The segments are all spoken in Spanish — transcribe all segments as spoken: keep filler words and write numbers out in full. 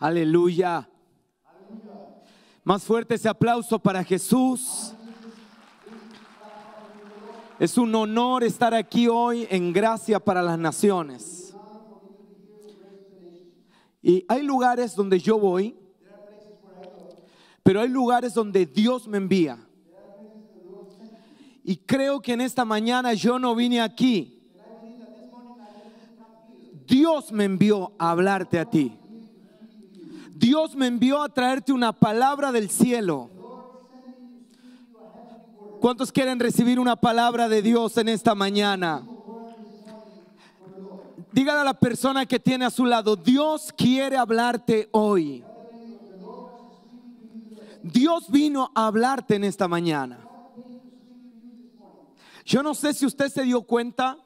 Aleluya. Más fuerte ese aplauso para Jesús. Es un honor estar aquí hoy en Gracia para las Naciones. Y hay lugares donde yo voy, pero hay lugares donde Dios me envía. Y creo que en esta mañana yo no vine aquí. Dios me envió a hablarte a ti. Dios me envió a traerte una palabra del cielo. ¿Cuántos quieren recibir una palabra de Dios en esta mañana? Dígale a la persona que tiene a su lado: Dios quiere hablarte hoy. Dios vino a hablarte en esta mañana. Yo no sé si usted se dio cuenta,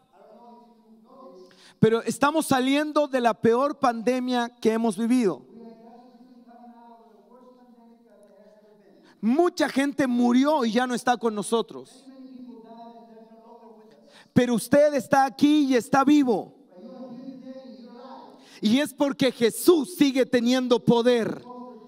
pero estamos saliendo de la peor pandemia que hemos vivido. Mucha gente murió y ya no está con nosotros. Pero usted está aquí y está vivo. Y es porque Jesús sigue teniendo poder.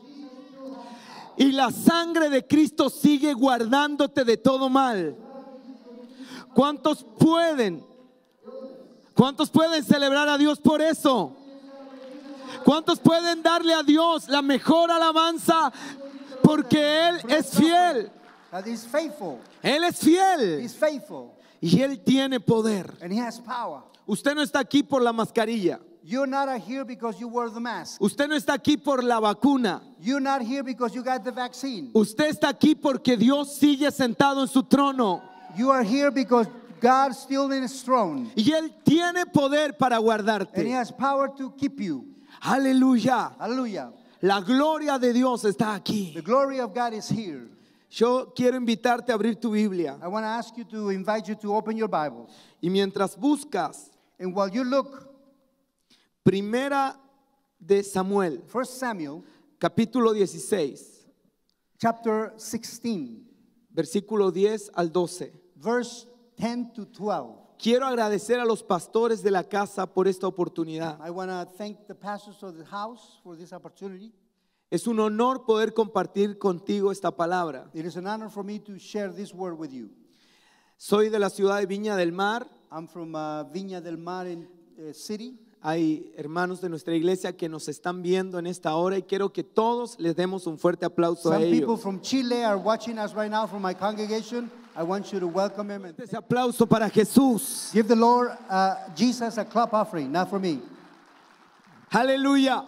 Y la sangre de Cristo sigue guardándote de todo mal. ¿Cuántos pueden? ¿Cuántos pueden celebrar a Dios por eso? ¿Cuántos pueden darle a Dios la mejor alabanza? Porque Él es fiel. Él es fiel. Y Él tiene poder. Usted no está aquí por la mascarilla. You're not here because you wore the mask. Usted no está aquí por la vacuna. You're not here because you got the vaccine. Usted está aquí porque Dios sigue sentado en su trono. You are here because God still in His throne. Y Él tiene poder para guardarte. And He has power to keep you. Aleluya. Aleluya. La gloria de Dios está aquí. The glory of God is here. Yo quiero invitarte a abrir tu Biblia. I want to ask you to invite you to open your Bible. Y mientras buscas, and while you look, Primera de Samuel, First Samuel, capítulo dieciséis, chapter sixteen, versículo diez al doce. Verse ten to twelve. Quiero agradecer a los pastores de la casa por esta oportunidad. I want to thank the pastors of the house for this opportunity. Es un honor poder compartir contigo esta palabra. It is an honor for me to share this word with you. Soy de la ciudad de Viña del Mar. I'm from uh, Viña del Mar in, uh, city. Hay hermanos de nuestra iglesia que nos están viendo en esta hora y quiero que todos les demos un fuerte aplauso Some a ellos. people from Chile are watching us right now from my congregation. I want you to welcome them. And Ese aplauso para Jesús. give the Lord uh, Jesus a clap offering, not for me. Aleluya.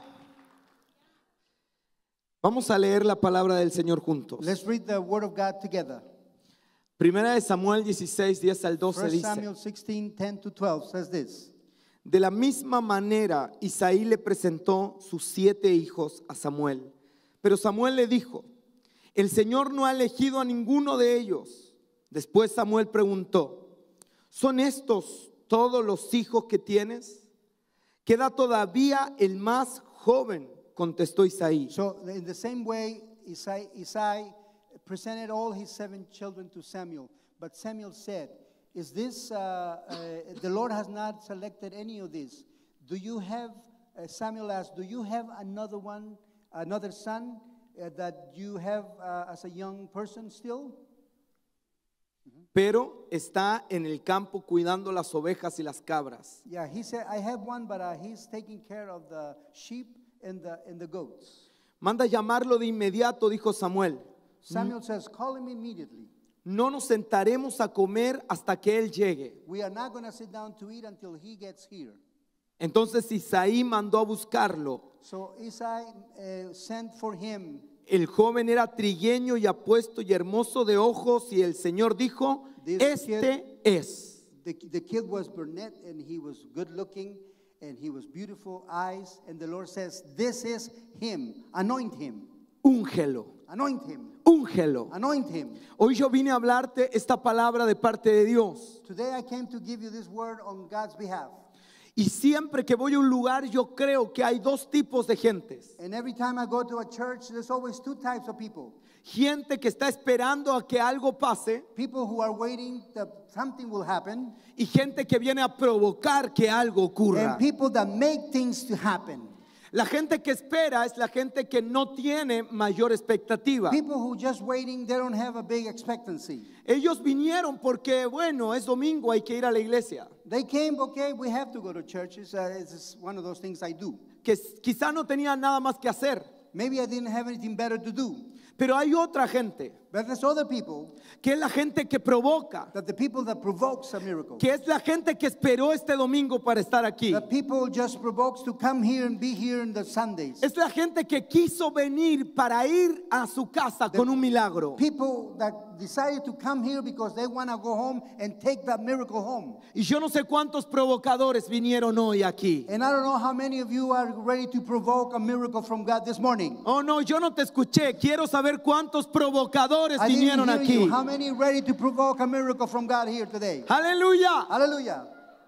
Vamos a leer la palabra del Señor juntos. Let's read the word of God together. Primera de Samuel dieciséis, diez al doce First dice: Samuel sixteen, ten to twelve says this. De la misma manera, Isaí le presentó sus siete hijos a Samuel. Pero Samuel le dijo: el Señor no ha elegido a ninguno de ellos. Después Samuel preguntó: ¿son estos todos los hijos que tienes? Queda todavía el más joven, contestó Isaí. So in the same way, Isai, Isai presented all his seven children to Samuel. But Samuel said, Is this, uh, uh, the Lord has not selected any of these. Do you have, uh, Samuel asked, do you have another one, another son uh, that you have uh, as a young person still? Pero está en el campo cuidando las ovejas y las cabras. Yeah, he said, I have one, but uh, he's taking care of the sheep and the, and the goats. Manda llamarlo de inmediato, dijo Samuel. Samuel says, call him immediately. No nos sentaremos a comer hasta que él llegue. We are not going to sit down to eat until he gets here. Entonces Isaí mandó a buscarlo. So Isai uh, sent for him. El joven era trigueño y apuesto y hermoso de ojos, y el Señor dijo: This este kid, es. The, the kid was brunette and he was good looking and he was beautiful eyes, and the Lord says, this is him. Anoint him. Úngelo. Anoint him. Úngelo. Anoint him. Hoy yo vine a hablarte esta palabra de parte de Dios. Today I came to give you this word on God's behalf. Y siempre que voy a un lugar, yo creo que hay dos tipos de gentes. And every time I go to a church, there's always two types of people. Gente que está esperando a que algo pase, People who are waiting that something will happen, y gente que viene a provocar que algo ocurra. and people that make things to happen. La gente que espera es la gente que no tiene mayor expectativa. People who just waiting, they don't have a big expectancy. Ellos vinieron porque, bueno, es domingo, hay que ir a la iglesia. They came, okay, we have to go to church. It's, uh, it's one of those things I do. Que quizá no tenían nada más que hacer. Maybe I didn't have anything better to do. Pero hay otra gente, But there's other people, que es la gente que provoca, that the people that provokes a miracle. que es la gente que esperó este domingo para estar aquí. The people just provokes to come here and be here in the Sundays. Es la gente que quiso venir para ir a su casa con un milagro. People that decided to come here because they want to go home and take that miracle home. Y yo no sé cuántos provocadores vinieron hoy aquí. And I don't know how many of you are ready to provoke a miracle from God this morning. Oh no, yo no te escuché. Quiero saber cuántos provocadores I didn't vinieron hear aquí. you. How many ready to provoke a miracle from God here today? Aleluya. Hallelujah.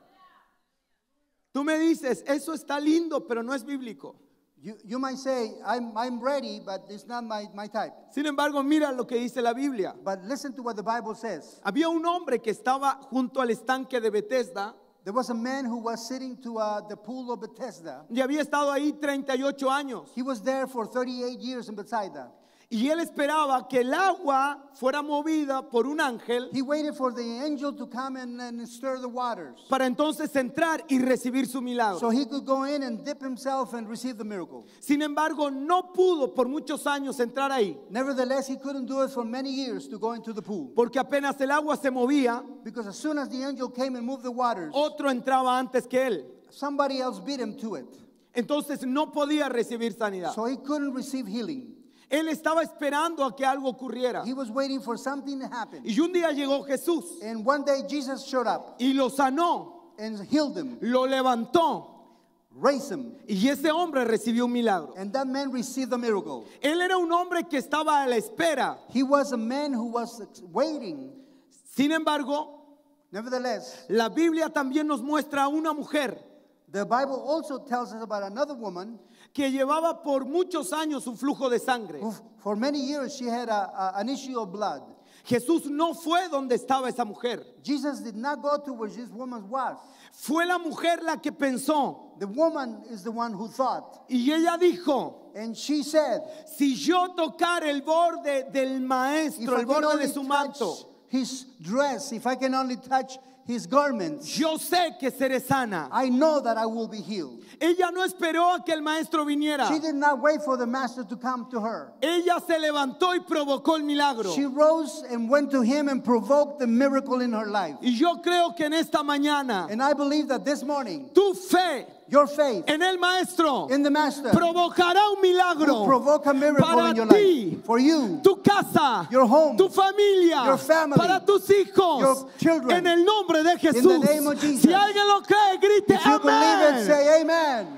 Tú me dices, eso está lindo, pero no es bíblico. You, you might say, I'm, I'm ready, but it's not my, my type. Sin embargo, mira lo que dice la Biblia. But listen to what the Bible says. Había un hombre que estaba junto al estanque de Bethesda There was a man who was sitting to uh, the pool of Bethesda. y había estado ahí treinta y ocho años. He was there for thirty-eight years in Bethsaida. Y él esperaba que el agua fuera movida por un ángel He waited for the angel to come and, and stir the waters para entonces entrar y recibir su so milagro. he could go in and dip himself and receive the miracle. Sin embargo, no pudo por muchos años entrar ahí, Nevertheless, he couldn't do it for many years to go into the pool. porque apenas el agua se movía, Because as soon as the angel came and moved the waters, otro entraba antes que él. somebody else beat him to it. Entonces no podía recibir sanidad. So he couldn't receive healing. Él estaba esperando a que algo ocurriera. He was waiting for something to happen. Y un día llegó Jesús And one day Jesus showed up y lo sanó, and healed him, lo levantó, raised him, y ese hombre recibió un milagro. and that man received the miracle. Él era un hombre que estaba a la espera. He was a man who was waiting. Sin embargo, Nevertheless, la Biblia también nos muestra a una mujer the Bible also tells us about another woman que llevaba por muchos años un flujo de sangre. who for many years she had a, a, an issue of blood. Jesús no fue donde estaba esa mujer. Jesus did not go to where this woman was. Fue la mujer la que pensó. The woman is the one who thought. Y ella dijo, And she said, si yo tocar el borde del if maestro, I el can borde only de su touch manto, his dress, if I can only touch his garments, yo sé que seré sana. I know that I will be healed. Ella no esperó a que el maestro viniera. She did not wait for the master to come to her. Ella se levantó y provocó el milagro. She rose and went to him and provoked the miracle in her life. Y yo creo que en esta mañana, And I believe that this morning, tu fe your faith en el maestro in the master provocará un milagro will provoke a miracle para in your ti, life. For you, tu casa, your home, tu familia, your family, para tus hijos, your children. en el nombre de Jesús. In the name of Jesus. Si alguien lo cree, grite if you believe it, amén. say amen.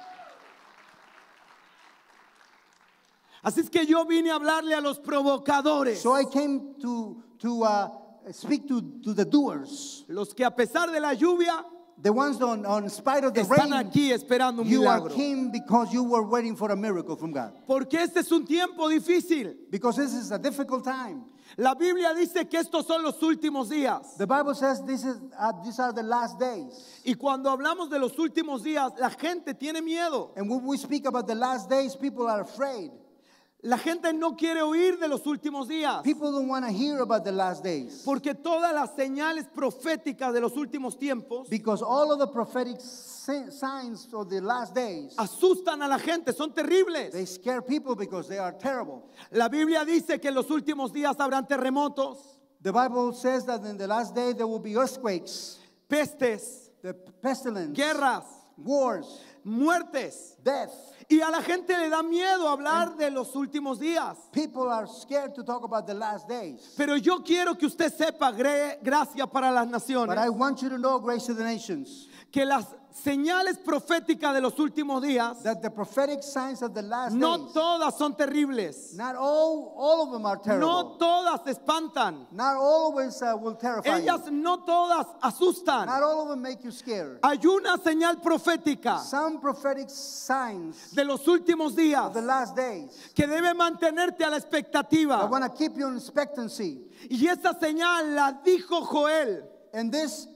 Así es que yo vine a hablarle a los provocadores, So I came to, to uh, speak to, to the doers, los que a pesar de la lluvia the ones on, on spite of the están rain, aquí esperando un you are milagro. came because you were waiting for a miracle from God. Porque este es un tiempo difícil. Because this is a difficult time. La Biblia dice que estos son los últimos días. The Bible says this is, uh, these are the last days. Y cuando hablamos de los últimos días, la gente tiene miedo. And when we speak about the last days, people are afraid. La gente no quiere oír de los últimos días. People don't want to hear about the last days. Porque todas las señales proféticas de los últimos tiempos Because all of the prophetic si- signs of the last days, asustan a la gente, son terribles. they scare people because they are terrible. La Biblia dice que en los últimos días habrán terremotos, The Bible says that in the last day there will be earthquakes, pestes, the pestilence, guerras, wars, muertes. death. Y a la gente le da miedo hablar de los últimos días. People are scared to talk about the last days. Pero yo quiero que usted sepa, gre- gracia para las naciones, But I want you to know, grace to the nations, que las señales proféticas de los últimos días that the prophetic signs of the last no days, todas son terribles. not all, all of them are terrible. No todas espantan. Not always uh, will terrify Ellas you. no todas asustan. Not all of them make you scared. Hay una señal profética Some prophetic signs de los últimos días of the last days que debe mantenerte a la that expectativa. want to keep you in expectancy. Y esa señal la dijo Joel. And this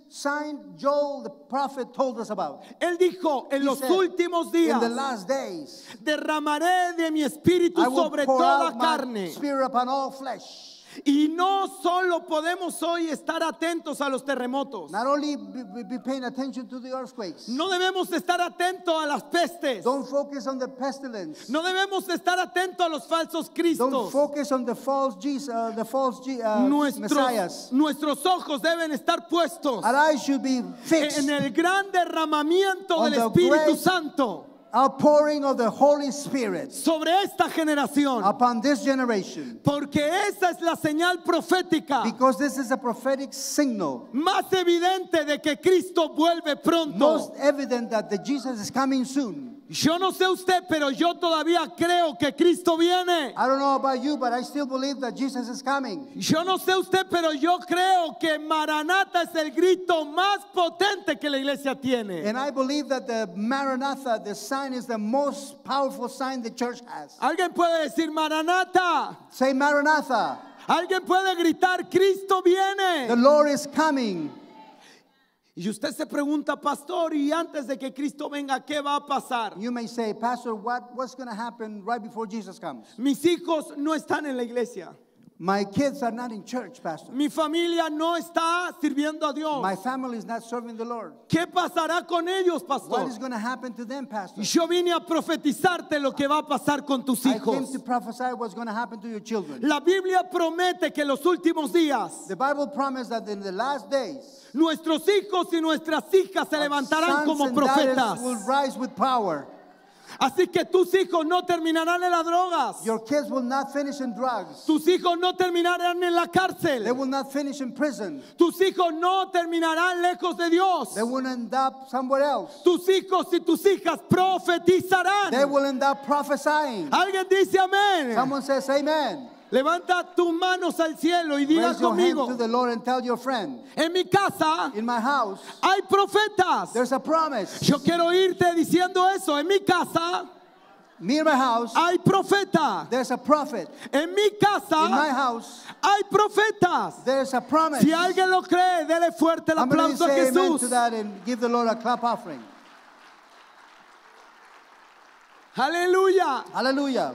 sign Joel the prophet told us about. Él dijo, en He los said, últimos días in the last days, derramaré de mi espíritu I will sobre pour toda out my carne. spirit upon all flesh. Y no solo podemos hoy estar atentos a los terremotos. Not only be, be- be paying attention to the earthquakes. No debemos estar atentos a las pestes. Don't focus on the pestilence. No debemos estar atentos a los falsos Don't cristos. focus on the false Jesus, uh, the false Je- uh, Nuestros, messiahs. nuestros ojos deben estar puestos Our eyes should be fixed en el gran derramamiento on del the Espíritu great- Santo outpouring of the Holy Spirit sobre esta generación. upon this generation. Porque esa es la señal profética Because this is a prophetic signal. más evidente de que Cristo vuelve pronto. Most evident that the Jesus is coming soon. Yo no sé usted, pero yo todavía creo que Cristo viene. I don't know about you, but I still believe that Jesus is coming. Yo no sé usted, pero yo creo que Maranata es el grito más potente que la iglesia tiene. And I believe that the Maranatha, the sign, is the most powerful sign the church has. Alguien puede decir Maranata. Say Maranatha, Alguien puede gritar Cristo the viene. Lord is coming. Y usted se pregunta, pastor, y antes de que Cristo venga, ¿qué va a pasar? You may say, Pastor, what, what's going to happen right before Jesus comes? Mis hijos no están en la iglesia. My kids are not in church, Pastor. Mi familia no está sirviendo a Dios. My family is not serving the Lord. ¿Qué pasará con ellos, What pastor? is going to happen to them, Pastor? Yo vine a profetizarte lo que va a pasar con tus I came hijos. to prophesy what's going to happen to your children. La Biblia promete que en los últimos días The Bible promised that in the last days, nuestros hijos y nuestras hijas se levantarán sons como and daughters profetas. will rise with power. Así que tus hijos no terminarán en las drogas. Your kids will not finish in drugs. Tus hijos no terminarán en la They cárcel. will not finish in prison. Tus hijos no terminarán lejos de Dios. They will end up somewhere else. Tus hijos y tus hijas They profetizarán. will end up prophesying. Alguien dice amén. Someone says amen. Levanta tus manos al cielo y diga Raise your hand conmigo. to the Lord and tell your friend, En mi casa in my house, hay profetas. there's a promise. Yo quiero oírte diciendo eso. En mi casa Me in my house, hay profeta. there's a prophet. En mi In my casa house, hay profetas. there's a promise. Si alguien lo cree, dele fuerte el I'm going to aplauso a say amen Jesús. to that and give the Lord a clap offering. Aleluya. Hallelujah.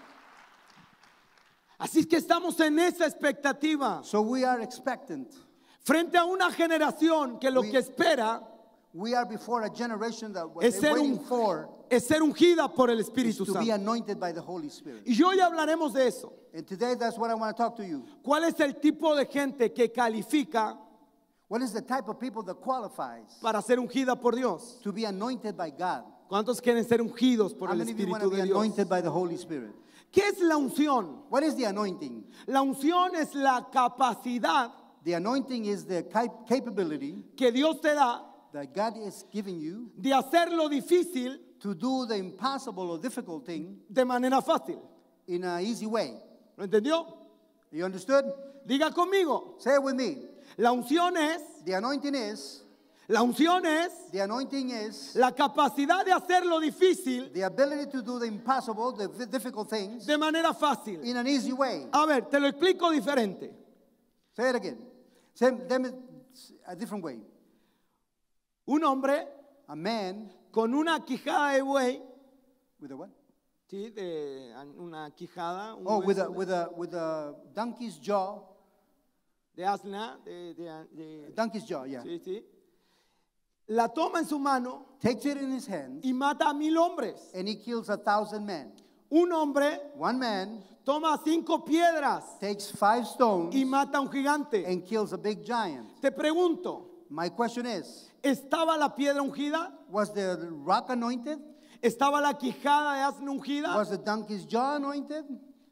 Así es que estamos en esa expectativa. So we are expectant. Frente a una generación que lo We- que espera We are before a generation that what es they're ser, waiting un- for es ser ungida por el is Espíritu to be Santo. anointed by the Holy Spirit. Y hoy hablaremos de eso. And today, that's what I want to talk to you. ¿Cuál es el tipo de gente que califica What is the type of people that qualifies para ser ungida por Dios? to be anointed by God? ¿Cuántos quieren ser ungidos por How el many of you want Espíritu to be de Dios? anointed by the Holy Spirit? ¿Qué es la unción? What is the anointing? La unción es la capacidad The anointing is the cap- capability que Dios te da that God is giving you de hacer lo difícil to do the impossible or difficult thing de manera fácil. in an easy way. ¿Lo entendió? You understood? Diga conmigo. Say it with me. La unción es, The anointing is, la unción es the anointing is la capacidad de hacer lo difícil the ability to do the impossible, the v- difficult things de manera fácil. in an easy way. A ver, te lo explico diferente. Say it again. Say them a different way. Un hombre A man con una quijada de buey, with a what? ¿sí? De una quijada, un Oh, with a hueso with a with a donkey's jaw. de asna, de, de- de- Donkey's jaw, yeah. sí, sí. La toma en su mano Takes it in his hand y mata a mil hombres. and he kills a thousand men. Un hombre One man toma cinco piedras takes five stones y mata a un gigante. and kills a big giant. Te pregunto, My question is, ¿estaba la piedra ungida? was the rock anointed? ¿Estaba la quijada de asno ungida? Was the donkey's jaw anointed?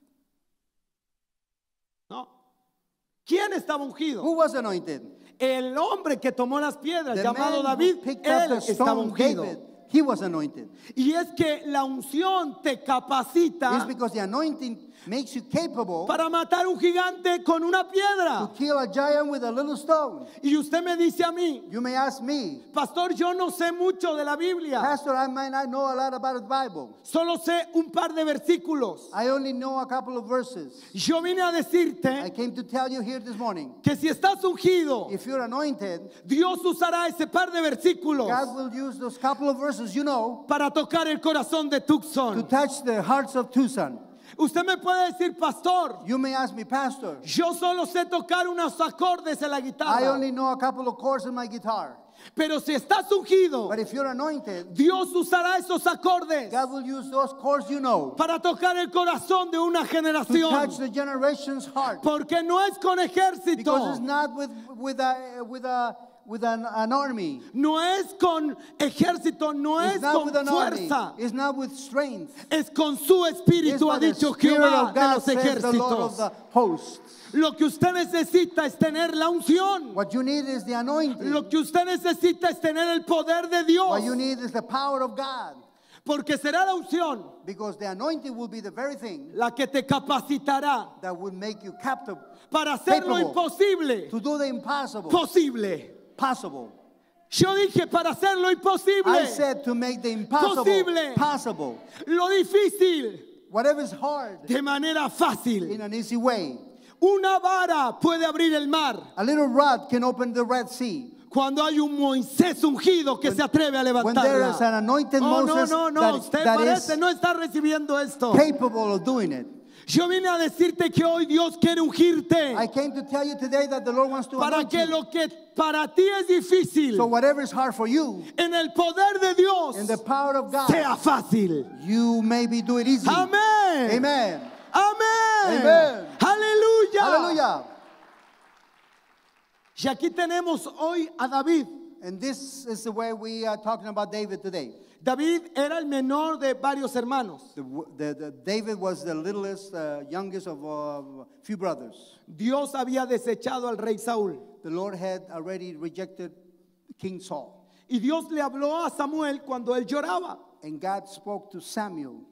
No. ¿Quién estaba ungido? Who was anointed? El hombre que tomó las piedras, The llamado man David, who picked él up the estaba stone, ungido. David, he was anointed. Y es que la unción te It's capacita because the anointing makes you capable para matar un gigante con una to piedra. kill a giant with a little stone. Y usted me dice a mí, You may ask me, pastor, yo no sé mucho de la Biblia, Pastor, I might not know a lot about the Bible. solo sé un par de versículos. I only know a couple of verses. Yo vine a I decirte came to tell you here this morning, que si estás ungido, if you're anointed, Dios usará ese par de versículos God will use those couple of verses, you know, para tocar el corazón de to Tucson. touch the hearts of Tucson. Usted me puede decir, pastor, You may ask me, Pastor, yo solo sé tocar unos acordes en la I guitarra. only know a couple of chords in my guitar. Pero si estás ungido, But if you're anointed, Dios usará esos acordes God will use those chords you know para tocar el corazón de una to touch generación. the generation's heart. Porque no es con Because ejército, it's not with, with, a, with, a, with an, an army. no es con ejército, no It's es not con with an army. fuerza, It's not with strength. es con su It's espíritu, by ha the dicho Spirit Jehová of de God, los says the Lord of ejércitos. the hosts. Lo que usted necesita es tener la unción. What you need is the anointing. Lo que usted necesita es tener el poder de Dios. What you need is the power of God. Porque será la unción Because the anointing will be the very thing la que te capacitará that will make you captive para hacer lo Capable. imposible to do the impossible posible. possible. Yo dije para hacer lo I imposible, said to make the impossible Posible. possible. lo difícil Whatever is hard de manera fácil. in an easy way. Una vara puede abrir el mar A little rod can open the Red Sea. cuando hay un Moisés ungido que se atreve a When there levantarla. is an anointed Oh, no, Moses no, no, that, usted that parece is no está recibiendo esto. capable of doing it. Yo vine a decirte que hoy Dios quiere ungirte I came to tell you today that the Lord wants to para anoint que you. lo que para ti es difícil So whatever is hard for you, en el poder de Dios in the power of God, sea fácil. you maybe do it easy. Amén. Amen. Amén. Amen. Aleluya. Hallelujah. Y aquí tenemos hoy a David. And this is the way we are talking about David today. David era el menor de varios hermanos. The, the, the, David was the littlest, uh, youngest of a few brothers. Dios había desechado al rey Saúl. The Lord had already rejected King Saul. Y Dios le habló a Samuel cuando él lloraba. And God spoke to Samuel.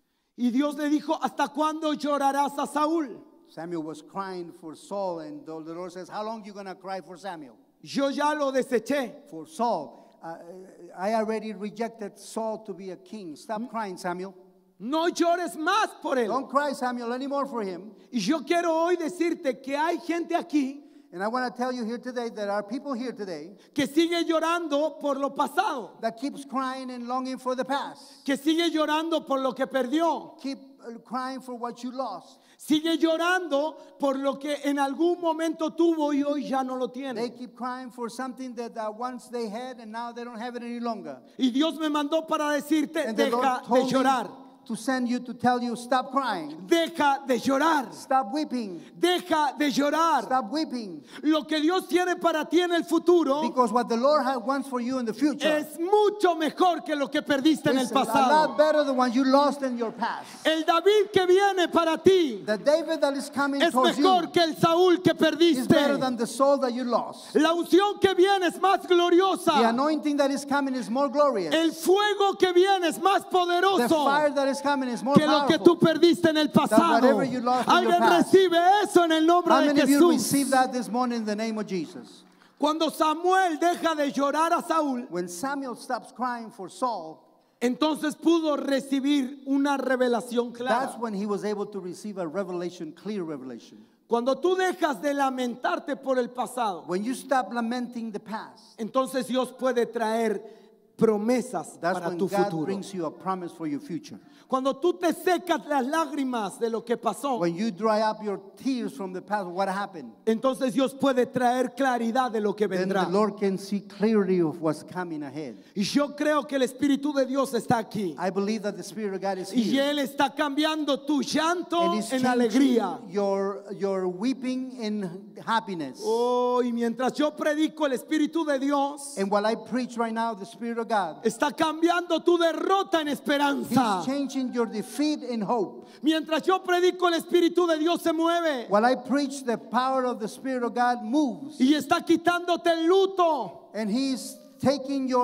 Y Dios le dijo, ¿hasta cuándo llorarás a Saúl? Samuel was crying for Saul, and the the Lord says, how long are you going to cry for Samuel? Yo ya lo deseché. For Saul. Uh, I already rejected Saul to be a king. Stop crying, Samuel. No llores más por él. Don't cry, Samuel, anymore for him. Y yo quiero hoy decirte que hay gente aquí And I want to tell you here today that there are people here today que sigue llorando por lo pasado, that keeps crying and longing for the past. que sigue llorando por lo que perdió, Keep uh, crying for what you lost. sigue llorando por lo que en algún momento tuvo y hoy ya no lo They tiene. keep crying for something that uh, once they had and now they don't have it any longer. Y Dios me mandó para decirte, And the Lord deja de told me llorar, to send you to tell you, stop crying. deja de llorar, Stop weeping. deja de llorar. Stop weeping. Lo que Dios tiene para ti en el futuro Because what the Lord has wants for you in the future es mucho mejor que lo que perdiste en el is a lot pasado. better than what you lost in your past. El David que viene para ti The David that is coming es towards mejor you que el Saúl que is better perdiste. than the soul that you lost. La unción que viene es más The gloriosa. anointing that is coming is more glorious. El fuego que viene es más The poderoso fire that is coming is more que lo que tú powerful. perdiste en el pasado. whatever you lost in your Alguien past. recibe eso en el nombre How de many of you Jesús. receive that this morning in the name of Jesus? Cuando Samuel deja de llorar a Saúl, When Samuel stops crying for Saul, entonces pudo recibir una revelación that's clara. when he was able to receive a revelation, clear revelation. Cuando tú dejas de lamentarte por el pasado, When you stop lamenting the past, entonces Dios puede traer promesas that's para when tu God futuro. brings you a promise for your future. Cuando tú te secas las lágrimas de lo que pasó, When you dry up your tears from the past, what happened? entonces Dios puede traer claridad de lo que Then vendrá. the Lord can see clearly of what's coming ahead. Y yo creo que el Espíritu de Dios está aquí. I believe that the Spirit of God is Y here. Él está cambiando tu llanto And He's en changing alegría. your, your weeping in happiness. Oh, y mientras yo predico el Espíritu de Dios, And while I preach right now, the Spirit of God, está cambiando tu derrota en esperanza. He's changing your defeat in hope. Mientras yo predico el Espíritu de Dios se mueve While I preach, the power of the Spirit of God moves. y está quitándote el luto. And He's taking your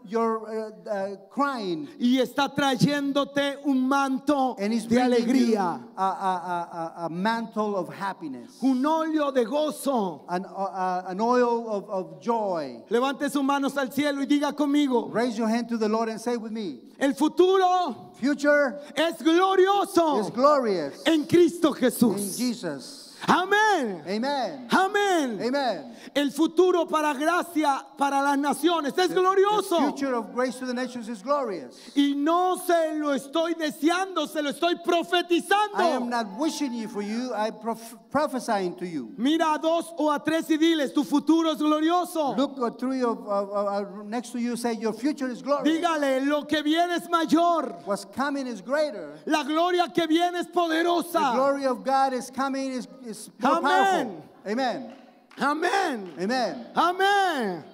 you're uh, uh, crying. y está trayéndote un manto And he's de bringing you alegría, a, a, a, a mantle of happiness. un óleo de gozo. An, uh, an oil of, of joy. Levante sus manos al cielo y diga conmigo, Raise your hand to the Lord and say with me, el futuro future es glorioso is glorious en Cristo in Jesús. Jesus. Amén. Amen. Amén. Amen. El futuro para gracia para las naciones es The glorioso. future of grace to the nations is glorious. Y no se lo estoy deseando, se lo estoy I am profetizando. not wishing you for you, I prof- prophesying to you. Mira a dos o a tres y diles, tu futuro es glorioso. Look uh, through your, uh, uh, uh, next to you, say your future is glorious. Dígale, lo que viene es mayor. What's coming is greater. La gloria que viene es The poderosa. glory of God is coming, is, is more Amen. powerful. Amen. Amén. Amen. Amén.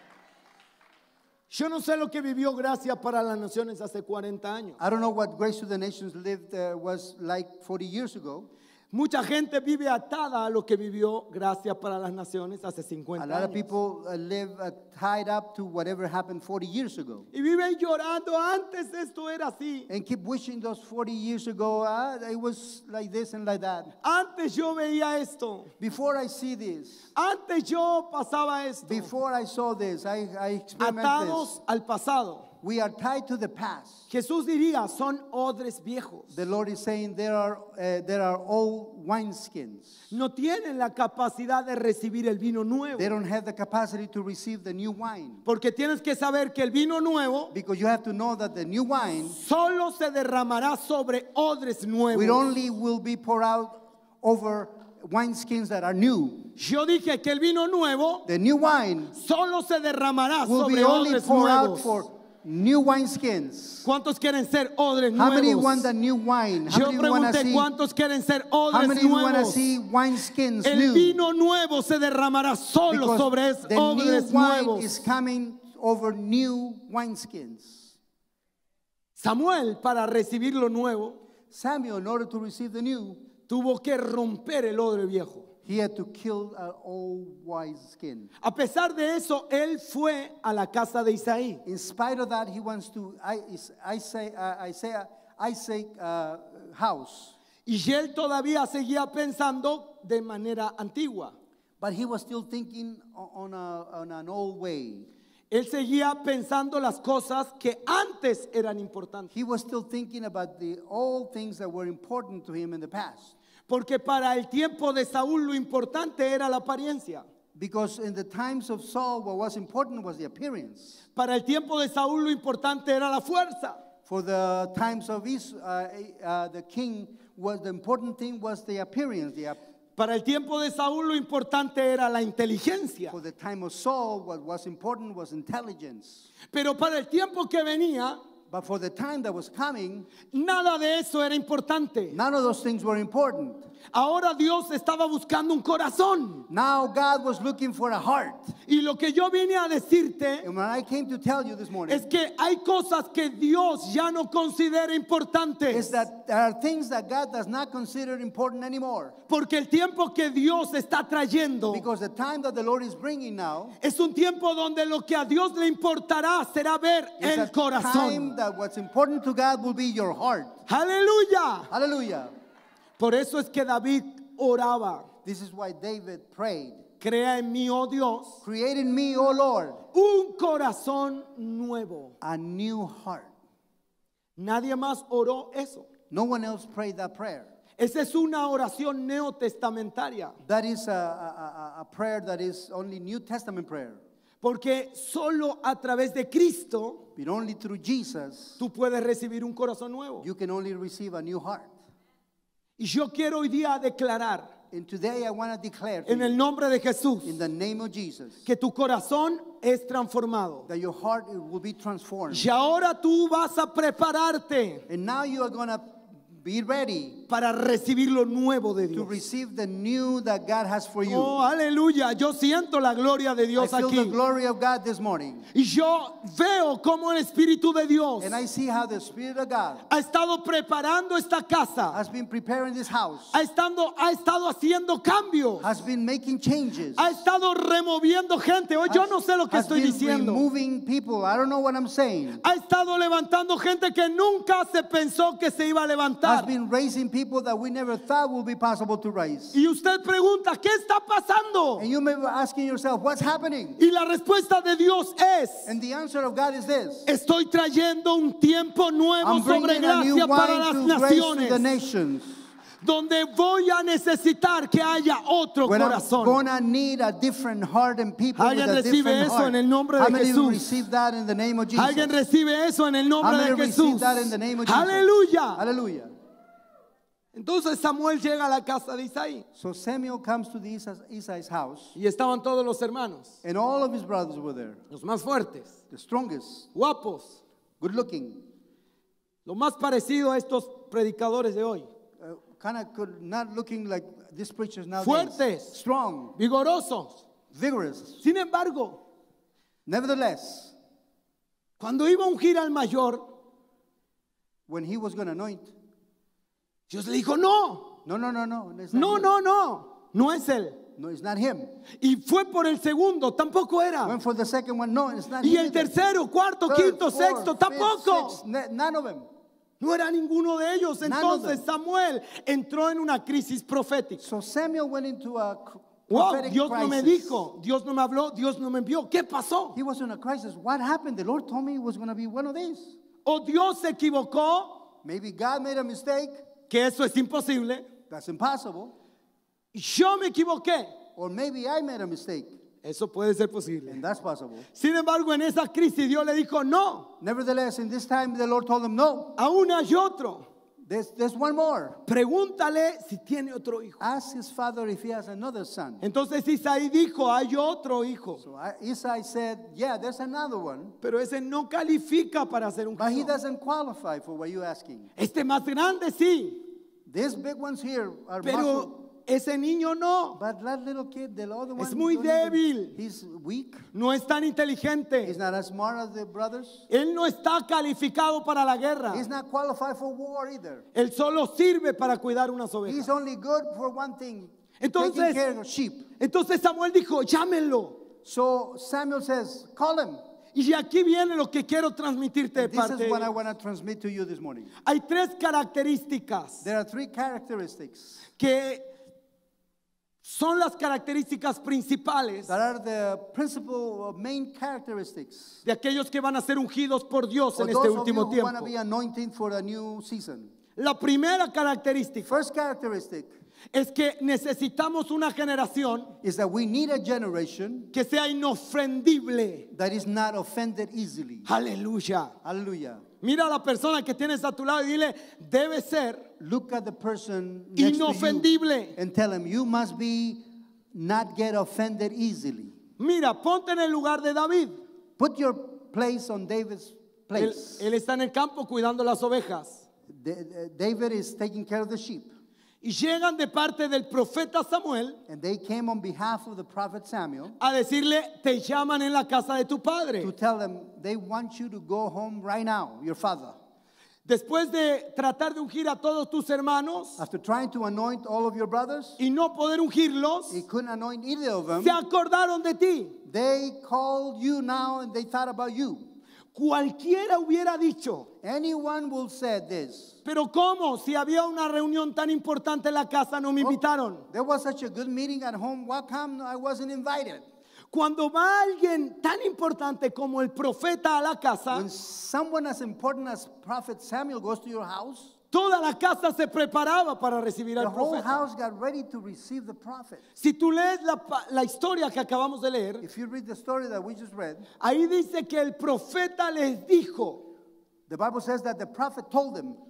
Yo no sé lo que vivió Gracia para las Naciones hace cuarenta años. I don't know what Grace to the Nations lived uh, was like forty years ago. Mucha gente vive atada a lo que vivió Gracia para las Naciones hace A cincuenta lot of años. people uh, live uh, tied up to whatever happened forty years ago. Y viven llorando, antes esto era así. And keep wishing those forty years ago, uh, it was like this and like that. Antes yo veía esto. Before I see this, Antes yo pasaba esto. before I saw this, I, I experienced Atados al pasado. this. We are tied to the past. Jesús diría, son odres viejos. The Lord is saying there are, uh, there are old wineskins. No tienen la capacidad de recibir el vino nuevo. They don't have the capacity to receive the new wine. Porque tienes que saber que el vino nuevo Because you have to know that the new wine, solo se derramará sobre odres nuevos. it only will be poured out over wineskins that are new. Yo dije que el vino nuevo The new wine solo se derramará will be sobre only odres poured out nuevos. for new wineskins. ¿Cuántos quieren ser odres How many nuevos? want the new wine? How Yo many want to pregunté see, cuántos quieren ser how odres many want to nuevos. see wineskins El new? vino nuevo se derramará solo Because sobre es- the new odres wine nuevos. is coming over new wineskins. Samuel, para recibir lo nuevo, Samuel, in order to receive the new, tuvo que romper el odre viejo. he had to kill an old wineskin. A pesar de eso, él fue a la casa de Isaí. In spite of that, he wants to, I, is- I say, uh, I say, uh, I say, uh, house. Y él todavía seguía pensando de manera antigua. But he was still thinking o- on, a, on an old way. Él seguía pensando las cosas que antes eran importantes. He was still thinking about the old things that were important to him in the past. Porque para el tiempo de Saúl lo importante era la apariencia. Because in the times of Saul, what was important was the appearance. Para el tiempo de Saúl lo importante era la fuerza. For the times of Is, uh, uh, the king, was the important thing was the appearance. The, ap- Para el tiempo de Saúl lo importante era la inteligencia. for the time of Saul, what was important was intelligence. Pero para el tiempo que venía, But for the time that was coming, nada de eso era importante. none of those things were important. Ahora Dios estaba buscando un corazón. Now God was looking for a heart. Y lo que yo vine a decirte And when I came to tell you this morning, es que hay cosas que Dios ya no considera is importantes. that there are things that God does not consider important anymore. Porque el tiempo que Dios está trayendo Because the time that the Lord is bringing now es un tiempo donde lo que a Dios le importará será ver is el a time corazón. that what's important to God will be your heart. Aleluya. Hallelujah. Por eso es que David oraba. This is why David prayed. Crea en mí, oh Dios, Create in me, O Lord, un corazón nuevo. a new heart. Nadie más oró eso. No one else prayed that prayer. Esa es una oración neotestamentaria. That is a, a, a, a prayer that is only New Testament prayer. Porque solo a través de Cristo But only through Jesus, tú puedes recibir un corazón nuevo. you can only receive a new heart. Y yo quiero hoy día declarar And today I want to declare to en el you, nombre de Jesús in the name of Jesus, que tu corazón es transformado. that your heart it will be transformed. Y ahora tú vas a prepararte And now you are going to be ready para recibir lo nuevo de to Dios. receive the new that God has for you. Oh, aleluya. Yo siento la gloria de I Dios feel the aquí. glory of God this morning. Y yo veo cómo el Espíritu de Dios And I see how the Spirit of God ha estado preparando esta casa. has been preparing this house, Ha estado, ha estado haciendo cambios. has been making changes, Ha estado removiendo gente. Oh, yo no sé lo que has estoy been diciendo. removing people. I don't know what I'm saying. Ha estado levantando gente que nunca se pensó que se iba a Has levantar. been raising people that we never thought would be possible to raise. Y usted pregunta, ¿qué está pasando? And you may be asking yourself, what's happening? Y la respuesta de Dios es: And the answer of God is this. estoy trayendo un tiempo nuevo I'm sobre bringing a new gracia para wine las to grace to the naciones, nations. donde voy a necesitar que haya otro When I'm corazón. gonna need a different heart and people with Alguien a recibe different eso heart. en el nombre How de many Jesús. receive that in the name of Jesus? Alguien recibe eso en el nombre How de many receive Jesús. that in the name of Jesus? Aleluya. Hallelujah. Entonces Samuel llega a la casa de Isaí So Samuel comes to the Isa- Isai's house, y estaban todos los hermanos, and all of his brothers were there. los más fuertes, The strongest, guapos, good looking, lo más parecido a estos predicadores de hoy, uh, kind of could, not looking like these preachers nowadays. fuertes, Strong, vigorosos. vigorous. Sin embargo, Nevertheless, cuando iba a ungir al mayor, when he was going to anoint, Dios le dijo: no, no, no, no, no. It's not no, him. no, no, no es él. No, it's not him. Y fue por el segundo, tampoco era. Went for the second one. No, it's not Y him. el either. tercero, cuarto, Third, quinto, fourth, sexto, fifth, tampoco. sixth, ne- none of them. No era ninguno de ellos. None of Entonces them. Samuel entró en una crisis profética. So Samuel went into a cr- Wow, prophetic Dios no me crisis. dijo, Dios no me habló, Dios no me envió. ¿Qué pasó? He was in a crisis. What happened? The Lord told me it was going to be one of these. O Dios se equivocó, Maybe God made a mistake. que eso es imposible. That's impossible. Yo me equivoqué. Or maybe I made a mistake. Eso puede ser posible. And that's possible. Sin embargo, en esa crisis Dios le dijo: no, Nevertheless, in this time, the Lord told him, no, aún hay otro. there's, there's one more. Pregúntale si tiene otro hijo. Ask his father if he has another son. Entonces Isaí dijo: hay otro hijo, So I, Isai said, yeah, there's another one. pero ese no califica para ser un But he hijo. doesn't qualify for what you're asking. Este más grande sí, These big ones here are muscle. pero ese niño no. But that little kid, the other one, Es muy don't even- débil. he's weak. No es tan He's inteligente. not as smart as the brothers. Él no está calificado para la guerra. He's not qualified for war either. Él solo sirve para cuidar unas ovejas. He's only good for one thing, Entonces- taking care of sheep. Entonces Samuel dijo: llámenlo. So Samuel says, call him. Y aquí viene lo que quiero transmitirte de This parte is what I de want to transmit to you this morning. Hay tres características There are three characteristics que son las características principales that are the principal uh, main characteristics de aquellos que van a ser ungidos por Dios for en those este of you último who want to tiempo. be anointed for a new season. La primera característica First characteristic es que necesitamos una generación is that we need a generation que sea inofendible. that is not offended easily. Aleluya. Hallelujah. Mira a la persona que tienes a tu lado y dile: debe ser Look at the person next to you inofendible. and tell him, you must be not get offended easily. Mira, ponte en el lugar de David. Put your place on David's Él, place. él está en el campo cuidando las ovejas. Da- David is taking care of the sheep. Y llegan de parte del profeta Samuel And they came on behalf of the prophet Samuel a decirle: te llaman en la casa de tu padre. to tell them they want you to go home right now, your father. Después de tratar de ungir a todos tus hermanos After trying to anoint all of your brothers, y no poder ungirlos, he couldn't anoint either of them. se acordaron de ti. They called you now and they thought about you. Cualquiera hubiera dicho: Anyone will say this. pero ¿cómo? Si había una reunión tan importante en la casa, no me invitaron. There was such a good meeting at home. Why come I wasn't invited? Cuando va alguien tan importante como el profeta a la casa, When someone as important as Prophet Samuel goes to your house, toda la casa se preparaba para recibir the al whole profeta. house got ready to receive the prophet. Si tú lees la, pa- la historia que acabamos de leer, If you read the story that we just read, ahí dice que el profeta les dijo: the Bible says that the prophet told them,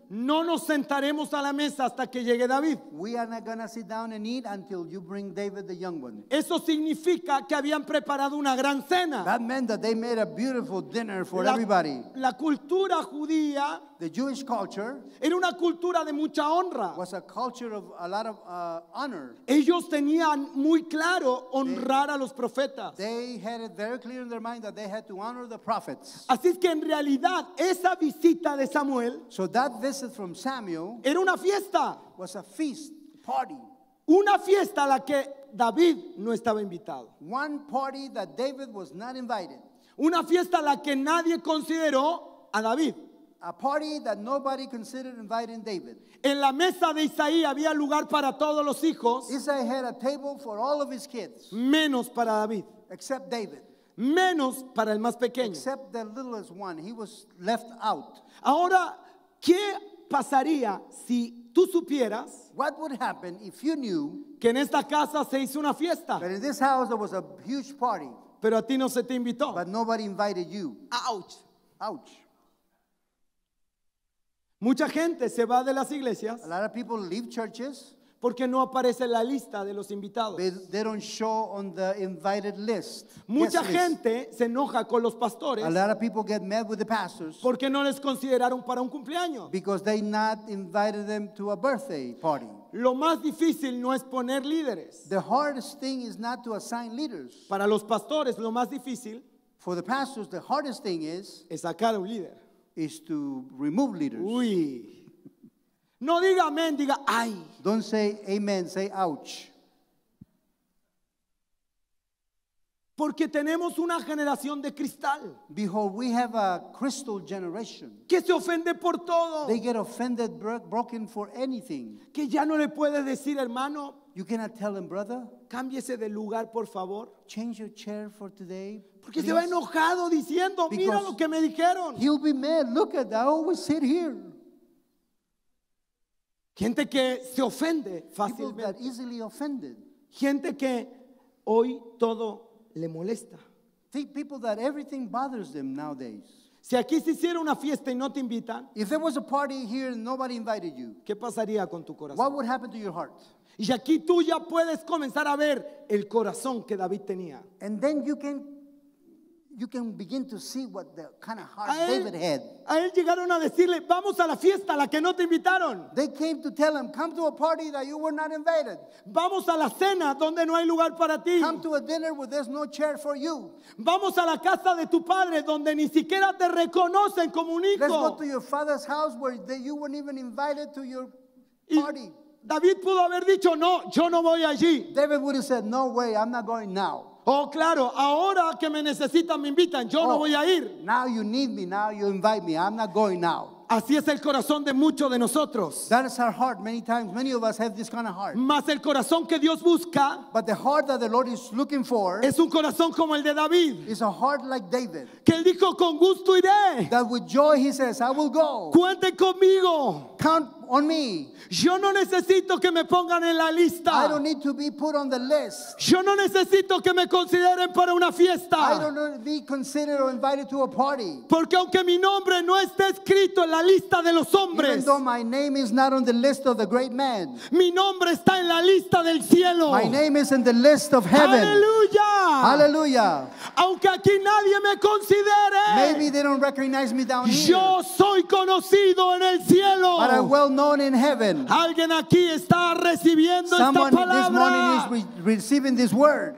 no nos sentaremos a la mesa hasta que llegue David. We are not going to sit down and eat until you bring David the young one. Eso significa que habían preparado una gran cena. That meant that they made a beautiful dinner for La, everybody. la cultura judía The Jewish culture era una cultura de mucha honra. was a culture of a lot of uh, honor. Ellos tenían muy claro honrar a los profetas. They had it very clear in their mind that they had to honor the prophets. Así es que en realidad esa visita de Samuel So that visit from Samuel era una fiesta. was a feast, party. Una fiesta a la que David no estaba invitado. One party that David was not invited. Una fiesta a la que nadie consideró a David. A party that nobody considered inviting David. En la mesa de Isaí había lugar para todos los hijos, Isaiah had a table for all of his kids, menos para David, except David, menos para el más pequeño. except the littlest one. He was left out. Ahora, ¿qué pasaría si tú supieras What would happen if you knew que en esta casa se hizo una fiesta, that in this house there was a huge party, pero a ti no se te invitó? but nobody invited you? Ouch. Ouch. Mucha gente se va de las iglesias A lot of people leave churches. porque no aparece en la lista de los invitados. They, they don't show on the invited list. Mucha guest list. gente se enoja con los pastores A lot of people get mad with the pastors porque no les consideraron para un cumpleaños. because they not invited them to a birthday party. Lo más difícil no es poner líderes. The hardest thing is not to assign leaders. Para los pastores lo más difícil For the pastors, the hardest thing is es sacar a un líder. is to remove leaders. Uy. No diga amén, diga ay. Don't say amen, say ouch. Porque tenemos una generación de cristal Behold, we have a crystal generation. que se ofende por todo. They get offended, bro- broken for anything. Que ya no le puede decir, hermano, You cannot tell them, brother, cámbiese de lugar, por favor. change your chair for today. Porque se please." va enojado diciendo, mira Because lo que me dijeron. He'll be mad. Look at that. I always sit here. Gente que se ofende People that fácilmente. easily offended. Gente que hoy todo le molesta. Think people that everything bothers them nowadays. Si aquí se hiciera una fiesta y no te invitan, If there was a party here and nobody invited you, ¿qué pasaría con tu what corazón? would happen to your heart? Y aquí tú ya puedes comenzar a ver el corazón que David tenía. And then you can you can begin to see what the kind of heart A él, David had. a él llegaron a decirle, vamos a la fiesta a la que no te invitaron. They came to tell him, come to a party that you were not invited. Vamos a la cena donde no hay lugar para ti. Come to a dinner where there's no chair for you. Vamos a la casa de tu padre donde ni siquiera te reconocen como un Let's go hijo. to your father's house where they, you weren't even invited to your Y party. David pudo haber dicho, no, yo no voy allí. David would have said, no way, I'm not going now. Oh, claro, ahora que me necesitan me invitan, yo no Oh, voy a ir. Now you need me, now you invite me, I'm not going now. Así es el corazón de muchos de nosotros. That is our heart many times. Many of us have this kind of heart. Mas el corazón que Dios busca But the heart that the Lord is looking for es un corazón como el de David, is a heart like David. que él dijo, con gusto iré. That with joy he says, I will go. Cuenten conmigo. Count on me. Yo no necesito que me pongan en la I lista. don't need to be put on the list. Yo no necesito que me consideren para una I fiesta. don't need to be considered or invited to a party. Porque aunque mi nombre no esté escrito en la lista de los Even hombres, though my name is not on the list of the great man, mi nombre está en la lista del cielo. my name is in the list of heaven. Aleluya. Hallelujah. Aunque aquí nadie me considere, Maybe they don't recognize me down here, yo soy conocido en el cielo. but I'm well known in heaven. Alguien aquí está recibiendo Someone esta this morning palabra. is re- receiving this word.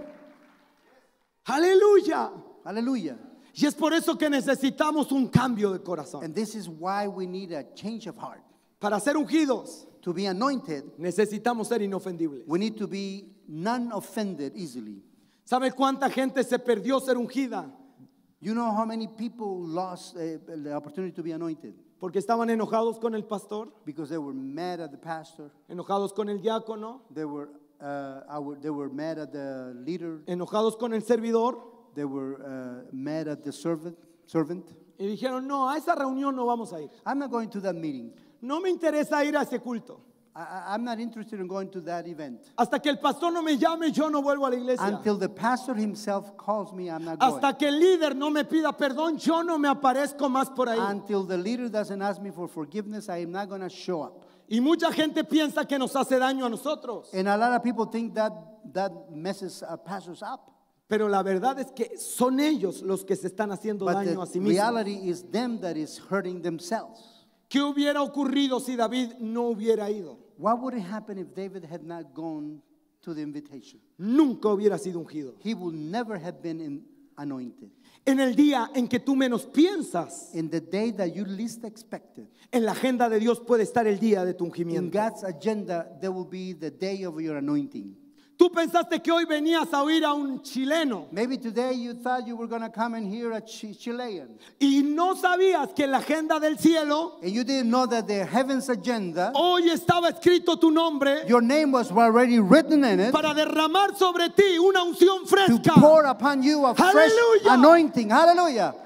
Aleluya. Hallelujah. Y es por eso que necesitamos un cambio de corazón. And this is why we need a change of heart. Para ser ungidos, To be anointed, necesitamos ser inofendibles. we need to be non-offended easily. ¿Sabe cuánta gente se perdió ser ungida? You know how many people lost uh, the opportunity to be anointed? Porque estaban enojados con el pastor, Because they were mad at the pastor. enojados con el diácono, They were, uh, our, they were mad at the leader. enojados con el servidor. They were uh, mad at the servant. servant. Y dijeron, no, a esa reunión no vamos a ir. I'm not going to that meeting. No me interesa ir a ese culto. I, I- I'm not interested in going to that event. Hasta que el pastor no me llame, yo no vuelvo a la iglesia. Until the pastor himself calls me, I'm not going. Hasta que el líder no me pida perdón, yo no me aparezco más por ahí. Until the leader doesn't ask me for forgiveness, I am not going to show up. Y mucha gente piensa que nos hace daño a nosotros. And a lot of people think that that messes uh, pastors up. Pero la verdad es que son ellos los que se están haciendo But daño a the sí mismos. reality is them that is hurting themselves. ¿Qué hubiera ocurrido si David no hubiera ido? What would have happened if David had not gone to the invitation? Nunca hubiera sido ungido. He would never have been in, anointed. En el día en que tú menos piensas, In the day that you least expected, en la agenda de Dios puede estar el día de tu in ungimiento. God's agenda, there will be the day of your anointing. Tú pensaste que hoy venías a oír a un chileno Maybe today you thought you were going to come and hear a Ch- Chilean. y no sabías que en la agenda del cielo And you didn't know that the heaven's agenda, hoy estaba escrito tu nombre your name was already written in it para derramar sobre ti una unción to fresca. pour upon you a fresh Hallelujah. anointing. Hallelujah.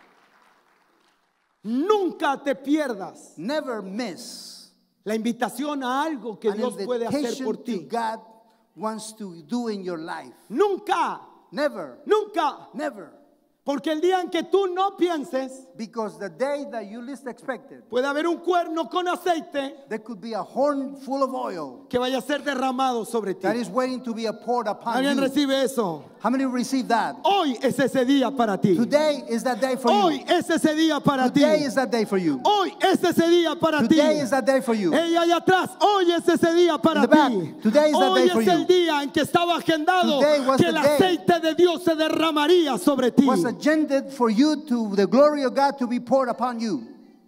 Nunca te pierdas Never miss la invitación a algo que an Dios puede hacer invitation por to ti. God wants to do in your life. Nunca, Never, nunca. never. Porque el día en que tú no pienses, Because the day that you least expected, puede haber un cuerno con aceite there could be a horn full of oil que vaya a ser derramado sobre ti. that is waiting to be poured upon ¿Alguien you. recibe eso? How many receive that? Hoy es ese día para ti. Today is that day for Hoy you. es ese día para ti. Today is that day for you. Hoy es ese día para ti. Today is that day for you. Ella allá atrás, hoy es ese día para In the back, ti. today is that Hoy day for es el you. día en que estaba agendado Today was que the el day. aceite de Dios se derramaría sobre ti. Was agended for you to the glory of God to be poured upon you.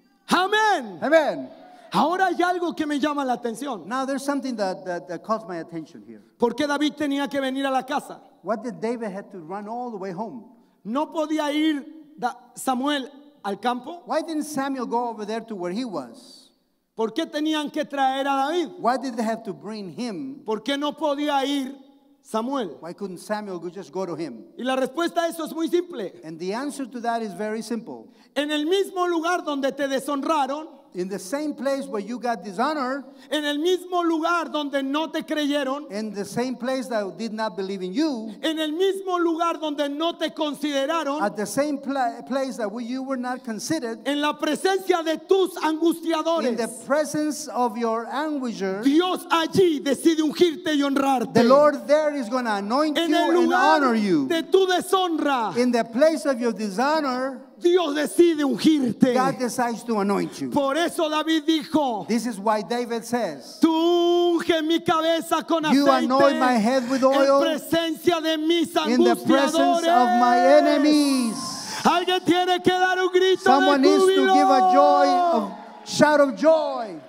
Amén. Amen. Ahora hay algo que me llama la atención. Now there's something that, that, that calls my attention here. ¿Por qué David tenía que venir a la casa? What did David have to run all the way home? ¿No podía ir Da- Samuel al campo? Why didn't Samuel go over there to where he was? ¿Por qué tenían que traer a David? Why did they have to bring him? ¿Por qué no podía ir Samuel? Why couldn't Samuel go- just go to him? Y la respuesta a eso es muy simple. And the answer to that is very simple. En el mismo lugar donde te deshonraron, In the same place where you got dishonored, en el mismo lugar donde no te creyeron, in the same place that did not believe in you, en el mismo lugar donde no te consideraron, at the same pla- place that we- you were not considered, en la presencia de tus in angustiadores, the presence of your anguisher, Dios allí decide ungirte y honrarte. the Lord there is going to anoint En you el and lugar honor you. de tu deshonra, In the place of your dishonor, Dios decide ungirte. God decides to anoint you. Por eso David dijo, This is why David says, tú unge mi cabeza con You aceite anoint my head with oil en presencia de mis in the presence angustiadores. of my enemies. Alguien tiene que dar un grito Someone de needs to júbilo. give a joy, of shout of joy.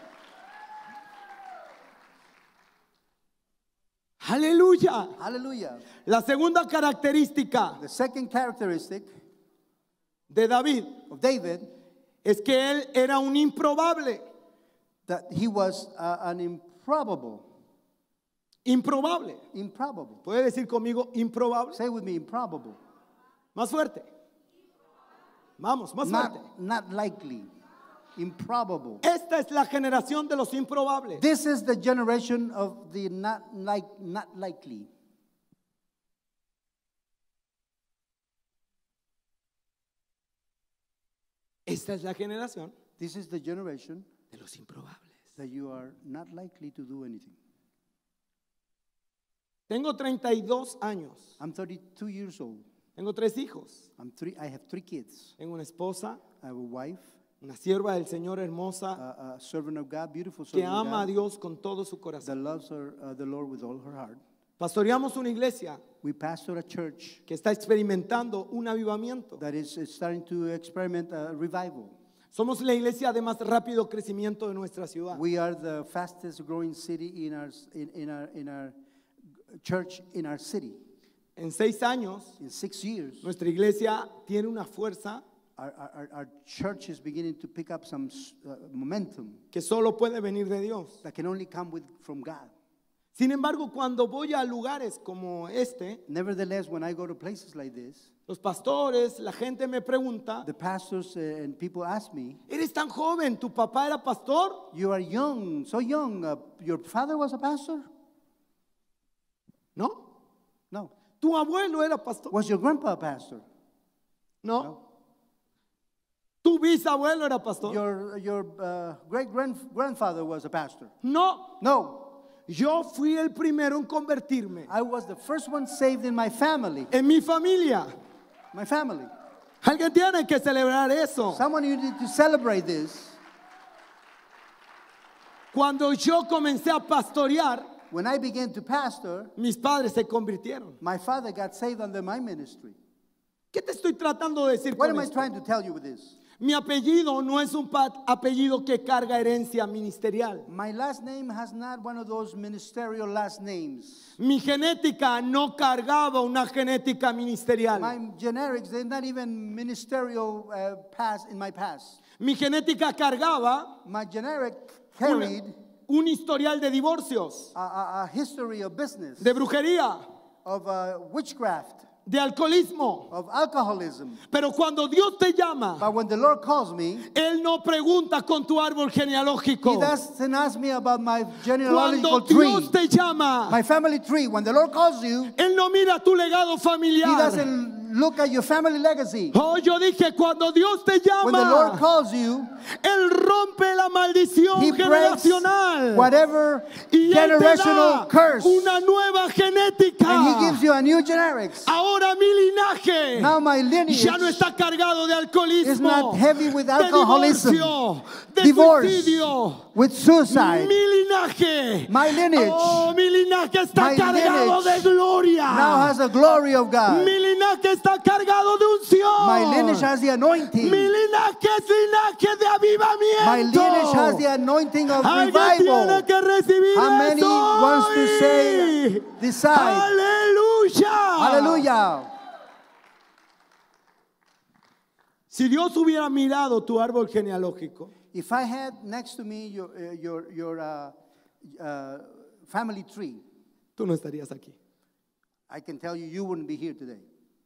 Aleluya. Hallelujah. La segunda característica The second characteristic de David of David, es que él era un improbable. that he was uh, an improbable. Improbable. Improbable. ¿Puede decir conmigo improbable? Say with me, improbable. Más fuerte. Vamos, más fuerte. Not, not likely. Improbable. Esta es la generación de los improbables. This is the generation of the not like not likely. Esta es la generación This is the generation de los improbables. that you are not likely to do anything. Tengo treinta y dos años. I'm thirty-two years old. Tengo tres hijos. I'm three. I have three kids. Tengo una esposa, I have a wife, una sierva del Señor a, hermosa a servant of God, beautiful que servant of ama a God, Dios con todo su that corazón. loves her, uh, the Lord with all her heart. Pastoreamos una iglesia We pastor a church que está experimentando un avivamiento. that is is starting to experiment a revival. Somos la iglesia de más rápido crecimiento de nuestra ciudad. We are the fastest growing city in our in, in our in our church in our city. En seis años, In six years, nuestra iglesia tiene una fuerza our, our, our church is beginning to pick up some uh, momentum que solo puede venir de Dios. that can only come with from God. Sin embargo, cuando voy a lugares como este, Nevertheless, when I go to places like this, los pastores, la gente me pregunta, the pastors uh, and people ask me, ¿eres tan joven? ¿Tu papá era pastor? you are young, so young. Uh, your father was a pastor? No. No. ¿Tu abuelo era pastor? Was your grandpa a pastor? No. No. ¿Tu bisabuelo era pastor? Your, your uh, great grand, grandfather was a pastor? No. No. Yo fui el primero en convertirme. I was the first one saved in my family. En mi familia. My family. Alguien tiene que celebrar eso. Someone you need to celebrate this. Cuando yo comencé a pastorear, When I began to pastor, mis padres se convirtieron. my father got saved under my ministry. ¿Qué te estoy tratando de decir What con am I esto? trying to tell you with this? Mi apellido no es un pa- apellido que carga herencia ministerial. My last name has not one of those ministerial last names. Mi genética no cargaba una genética ministerial. My generics, they're not even ministerial uh, past in my past. Mi genética cargaba My generic un, carried un historial de divorcios, a, a, a history of business, de brujería, of uh, witchcraft, de alcoholismo. of alcoholism. Pero cuando Dios te llama, But when the Lord calls me, Él no pregunta con tu árbol genealógico. He doesn't ask me about my Cuando genealogical Dios tree, te llama, my family tree. When the Lord calls you, Él no mira tu legado He familiar. doesn't look at your family legacy. Oh, yo dije, cuando Dios te When the Lord llama, calls you, Él rompe la maldición He breaks generacional. whatever Y Él te da generational curse, una nueva genética. and He gives you a new generics. Ahora mi linaje Now my lineage ya no está cargado de alcoholismo, is not heavy with de alcoholism, divorcio, de divorce, suicidio. with suicide. Mi linaje, My lineage oh, mi linaje está My cargado lineage de gloria. now has the glory of God. Mi linaje está cargado de unción. My lineage has the anointing. Mi linaje es linaje de avivamiento. My lineage has the anointing of Alguien tiene revival. que recibir How many eso wants to hoy? say, decide? Aleluya. Hallelujah. Si Dios hubiera mirado tu árbol genealógico, If I had next to me your, uh, your, your uh, uh, family tree, tú no estarías aquí. I can tell you, you wouldn't be here today.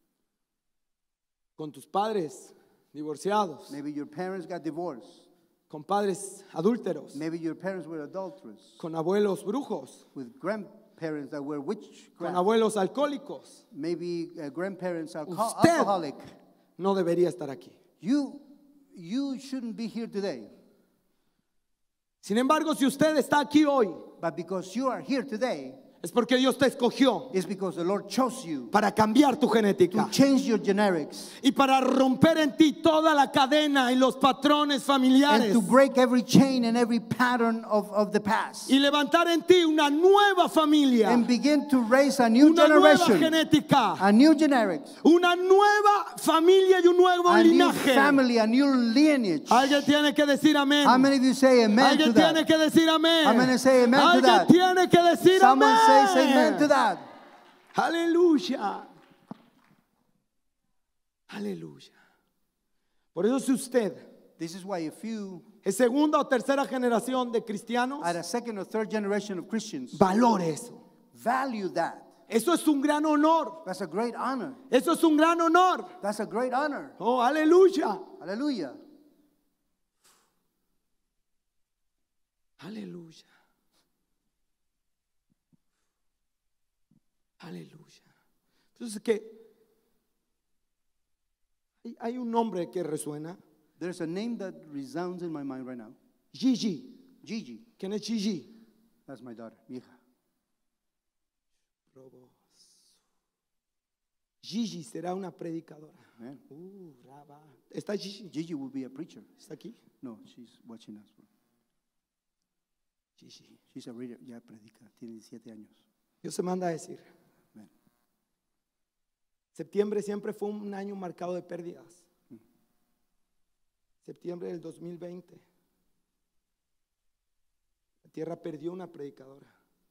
Con tus padres divorciados, Maybe your parents got divorced. con padres adúlteros, Maybe your parents were adulterous. con abuelos brujos, With grandparents that were con witchcraft. abuelos alcohólicos. Maybe uh, grandparents are alco- Usted alcoholic. no debería estar aquí. You, you shouldn't be here today. Sin embargo, si usted está aquí hoy, But because you are here today, es porque Dios te escogió it's because the Lord chose you para cambiar tu genética to change your generics y para romper en ti toda la cadena y los patrones and familiares to break every chain and every pattern of, of the past y levantar en ti una nueva familia, and begin to raise a new una nueva generation, genética, a new generics, una nueva familia y un nuevo a new linaje. family, a new lineage. Alguien tiene que decir amén. How many of you say amen to Alguien tiene that? que decir amén. How many say amen to Alguien that? tiene que decir Someone amén. says amen to that. Aleluya. Aleluya. Por eso si usted This is why if you es segunda o tercera generación de cristianos, are a second or third generation of Christians, valore eso. value that. Eso es un gran honor. That's a great honor. Eso es un gran honor. That's a great honor. Oh, aleluya. Hallelujah. Aleluya. Aleluya. Entonces que hay, hay un nombre que resuena. There's a name that resounds in my mind right now. Gigi. Gigi. ¿Quién es Gigi? That's my daughter, mi hija. Gigi será una predicadora. Amen. Uh, brava. ¿Está Gigi? Gigi will be a preacher. ¿Está aquí? No, she's watching us. Gigi. She's a reader. Ya predica. Tiene diecisiete años. Dios se manda a decir. Amen. Septiembre siempre fue un año marcado de pérdidas. Septiembre del dos mil veinte. La tierra perdió una predicadora.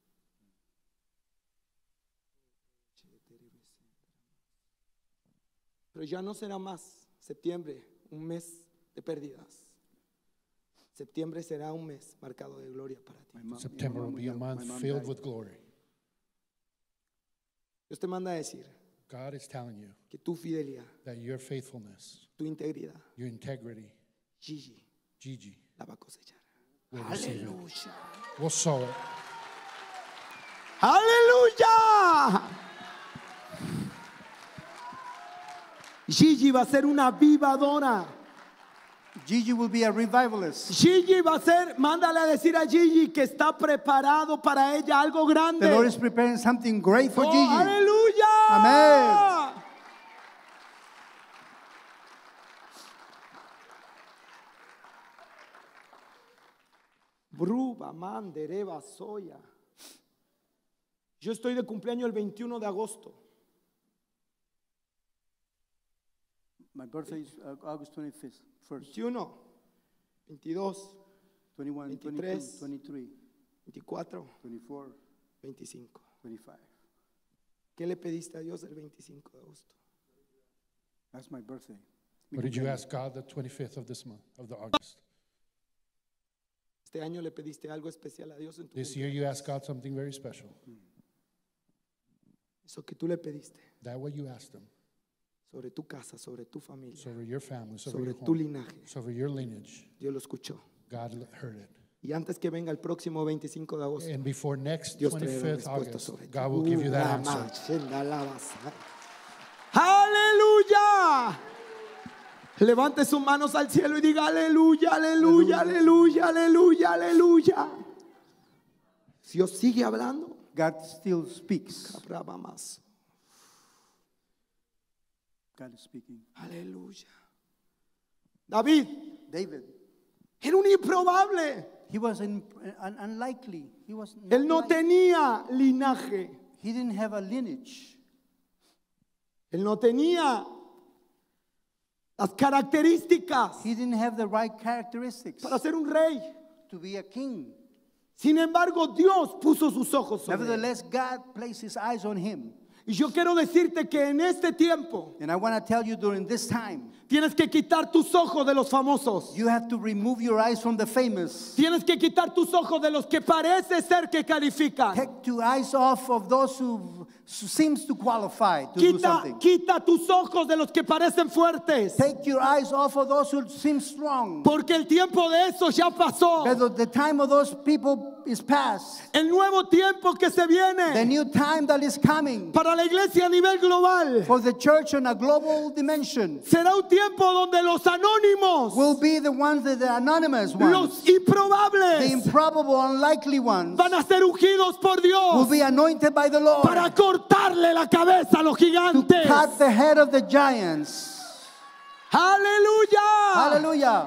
Pero ya no será más septiembre un mes de pérdidas. Septiembre será un mes marcado de gloria para ti. My mom- September yeah, my will mom- be a yeah, my month mom filled died. with glory. Dios te manda a decir God is telling you que tu fidelidad, that your faithfulness, tu integridad, your integrity, Gigi Gigi, la va a cosechar. will receive it. Aleluya. We'll sow it. Aleluya. Gigi va a ser una avivadora. Gigi will be a revivalist. Gigi va a ser, mándale a decir a Gigi que está preparado para ella algo grande. The Lord is preparing something great for Oh, Gigi. aleluya. Amén. Bruba, mandereba, soya. Yo estoy de cumpleaños el veintiuno de agosto. My birthday is uh, August twenty-fifth, first, veintiuno, veintidós, twenty-one, twenty-two, veintitrés. twenty-three, veinticuatro, twenty-four, veinticinco. twenty-five. ¿Qué le pediste a Dios el veinticinco de agosto? That's my birthday. What did you ask God the twenty-fifth of this month, of the August? Este año le pediste algo especial a Dios en tu This year you asked God something very special. Eso que tú le pediste That what you asked Him. sobre tu casa, sobre tu familia, It's over your family, it's over sobre your tu home, linaje. it's over your lineage. Dios lo escuchó. God heard it. Y antes que venga el próximo veinticinco de agosto, And before next Dios traerá twenty-fifth respuesta August, sobre ti. God will give you that Uh, answer. rama, shenda, lava, ¡aleluya! Levante sus manos al cielo y diga aleluya, aleluya, aleluya, aleluya, aleluya. Dios sigue hablando. God still speaks. Cabraba más. God is speaking. Aleluya. David David, era un improbable. he was in, un, unlikely. He was not Él no like- tenía linaje. He didn't have a lineage. Él no tenía las características He didn't have the right characteristics para ser un rey. to be a king. Sin embargo, Dios puso sus ojos sobre él. Nevertheless, God placed his eyes on him. Y yo quiero decirte que en este tiempo And I want to tell you during this time, tienes que quitar tus ojos de los famosos. you have to remove your eyes from the famous. Tienes que quitar tus ojos de los que parece ser que califican. Take your eyes off of those who seems to qualify to do Quita, something. quita tus ojos de los que parecen fuertes. Take your eyes off of those who seem strong. Porque el tiempo de esos ya pasó. Because the time of those people is past. El nuevo tiempo que se The viene new time that is coming para la iglesia a nivel global for the church on a global dimension será un tiempo donde los anónimos, will be the ones that the anonymous ones, los the improbables, improbable, unlikely ones, van a ser ungidos por will Dios be anointed by the Lord para cortarle la cabeza a los to gigantes. cut the head of the giants. Aleluya. Hallelujah.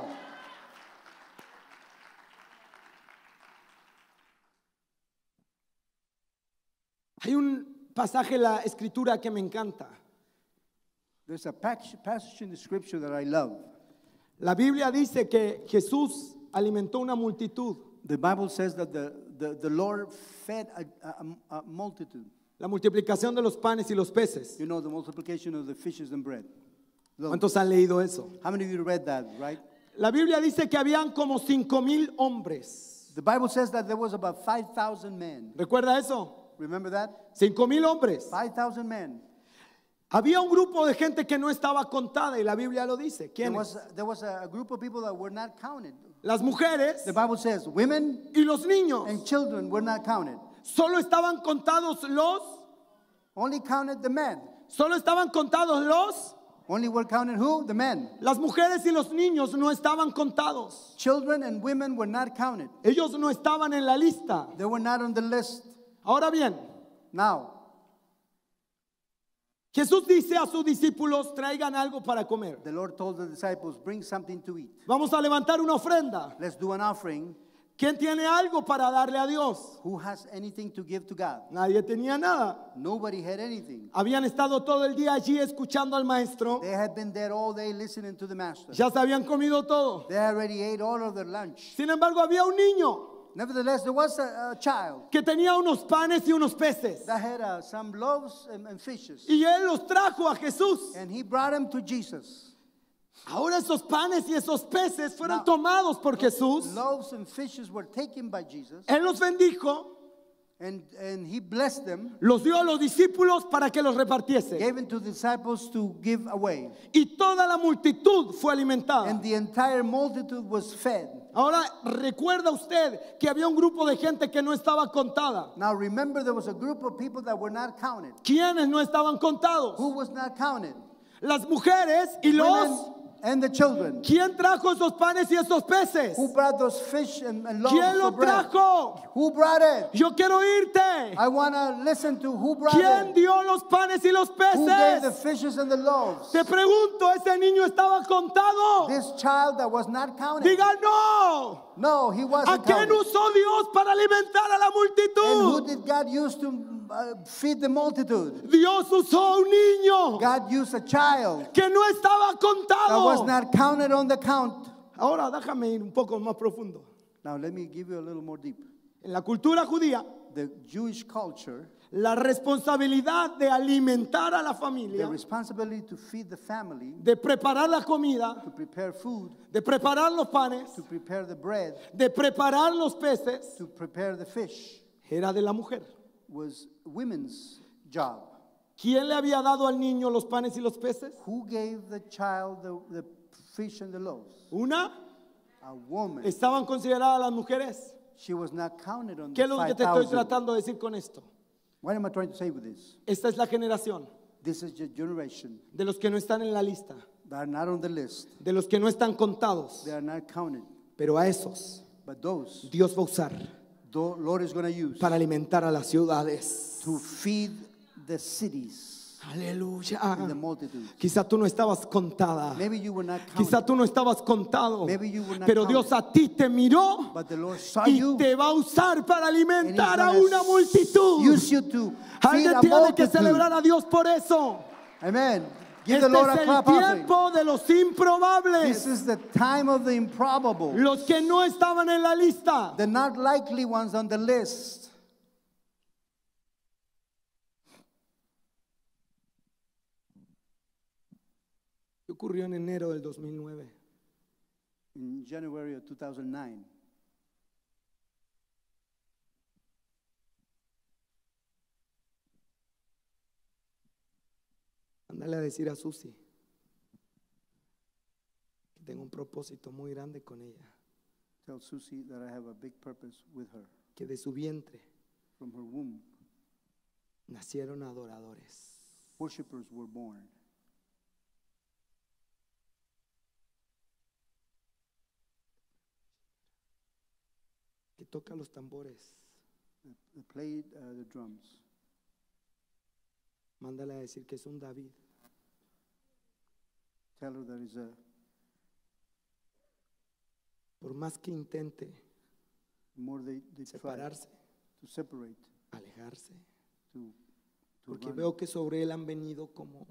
Hay un pasaje en la escritura que me encanta. There's a pac- passage in the scripture that I love. La Biblia dice que Jesús alimentó una multitud. The Bible says that the, the, the Lord fed a, a, a multitude. La multiplicación de los panes y los peces. You know, the multiplication of the fishes and bread. Loaves. ¿Cuántos han leído eso? How many of you read that, right? La Biblia dice que habían como cinco mil hombres. The Bible says that there was about five thousand men. ¿Recuerda eso? Remember that? Cinco mil hombres. five thousand men. Había un grupo de gente que no estaba contada y la Biblia lo dice. There ¿Quiénes? was, there was a group of people that were not counted. Las mujeres The Bible says women y los niños. and children were not counted. Solo estaban contados los, Only counted the men. solo estaban contados los, Only were counted who? The men. las mujeres y los niños no estaban contados. Children and women were not counted. Ellos no estaban en la lista. They were not on the list. Ahora bien, Now, Jesús dice a sus discípulos, traigan algo para comer. the Lord told the disciples, bring something to eat. Vamos a levantar una ofrenda. Let's do an offering. ¿Quién tiene algo para darle a Dios? Who has anything to give to God? Nadie tenía nada. Nobody had anything. Habían estado todo el día allí escuchando al maestro. They had been there all day listening to the master. Ya se habían comido todo. They already ate all of their lunch. Sin embargo, había un niño Nevertheless, there was a, a child que tenía unos panes y unos peces. that had uh, some loaves and, and fishes. Y él los trajo a Jesús. And he brought them to Jesus. Ahora esos panes y esos peces fueron Now, tomados por Jesús. Loaves and fishes were taken by Jesus. Él los bendijo And, and he blessed them, los dio a los discípulos para que los repartiesen. gave them to the disciples to give away. Y toda la multitud fue alimentada. And the entire multitude was fed. Ahora, recuerda usted que había un grupo de gente que no estaba contada. Now remember, there was a group of people that were not counted. ¿Quiénes no estaban contados? Who was not counted? Las mujeres y Women los... and the children. ¿Quién trajo esos panes y esos peces? Who brought those fish and, and loaves ¿Quién lo of bread? trajo? Who brought it? Yo quiero irte. I want to listen to who brought ¿Quién it. dio los panes y los Who gave the peces? fishes and the loaves? Te pregunto, ¿ese niño estaba contado? This child that was not counted. Diga no. No, he ¿A wasn't quién counted. usó Dios para alimentar a la And who multitud? did God use to uh, feed the multitude? Dios usó a un niño God used a child que no estaba that was contado. not counted on the count. Ahora déjame ir un poco más profundo. Now let me give you a little more deep. En la cultura judía, The Jewish culture, la responsabilidad de alimentar a la the familia, responsibility to feed the family, de preparar la comida, to prepare food, de preparar los panes, to prepare the bread, de preparar los peces, to prepare the fish, era de la mujer. was women's job. ¿Quién le había dado al niño los panes y los peces? Who gave the child the, the fish and the loaves? Una, A woman. estaban consideradas las mujeres. She was not counted on ¿Qué es the lo que te estoy five thousand. tratando de decir con esto? What am I trying to say with this? Esta es la generación This is the generation de los que no están en la lista, that are not on the list. de los que no están contados, They are not counted. pero a esos But those, Dios va a usar the Lord is going to use para alimentar a las ciudades. to feed the cities Aleluya. and the multitudes. Quizá tú no estabas contada. Maybe you were not Quizá counted, tú no estabas contado. Maybe you were not Pero Dios counted. a ti te miró but the Lord saw y you te va a usar para and He's alimentar a gonna una multitud. use you to feed Alguien a tiene que multitude. celebrar a Dios por eso. Amen. Give Este the Lord es a el clap offering. tiempo de los This improbables. is the time of the improbable. Los que no estaban en la lista. The not likely ones on the list. ¿Qué ocurrió en enero del dos mil nueve? In January of two thousand nine, Ándale a decir a Susi que tengo un propósito muy grande con ella, tell Susie that I have a big purpose with her. que de su vientre From her womb, nacieron adoradores. worshipers were born. Que toca los tambores. They played uh, the drums. Mándale a decir que es un David. Tell her that is a, Por más que intente more they, they try separarse, to separate, alejarse, to, to porque run. veo que sobre él han venido como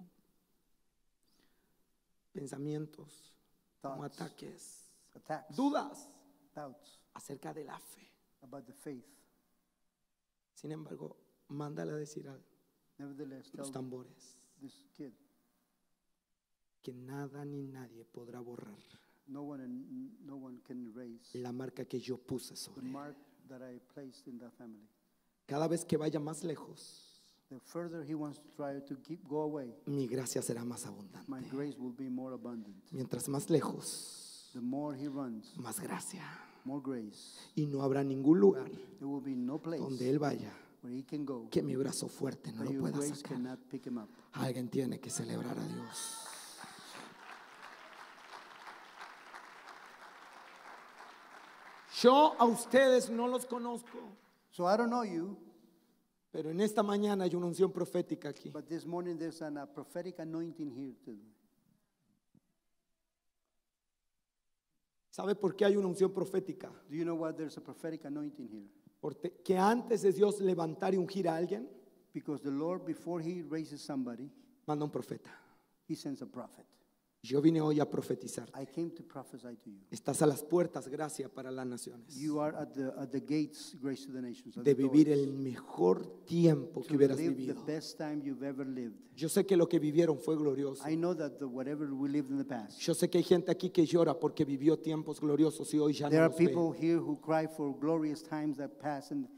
pensamientos, como Thoughts. ataques, Attacks, dudas doubts acerca de la fe. about the faith. Sin embargo, mándale a decir a Nevertheless, los tell tambores this kid, que nada ni nadie podrá borrar no one and no one can erase la marca que yo puse the sobre él. mark that I placed in that family. Cada vez que vaya más lejos, The further he wants to try to keep go away, mi gracia será más my abundante. grace will be more abundant. Mientras más lejos, The more he runs, más gracia. more grace. Y no habrá ningún lugar There will be no place donde él vaya where he can go que mi brazo fuerte no where lo your pueda grace sacar. cannot pick him up. Alguien tiene que celebrar a Dios. Yo a ustedes no los conozco, So I don't know you, pero en esta mañana hay una unción profética aquí. but this morning there's an, a prophetic anointing here too. ¿Sabe por qué hay una unción profética? Do you know why there's a prophetic anointing here? Porque antes de Dios levantar y ungir a alguien, Because the Lord, before he raises somebody, manda un profeta. he sends a prophet. Yo vine hoy a profetizar. I came to prophesy to you. Estás a las puertas, gracia para las naciones, You are at the, at the gates, grace to the nations. at de the vivir doors, el mejor tiempo que to hubieras live the vivido. best time you've ever lived. Yo sé que lo que vivieron fue glorioso. I know that the, whatever we lived in the past. Yo sé que hay gente aquí que llora porque vivió tiempos gloriosos y hoy ya There no are los ve. people here who cry for glorious times that pass, and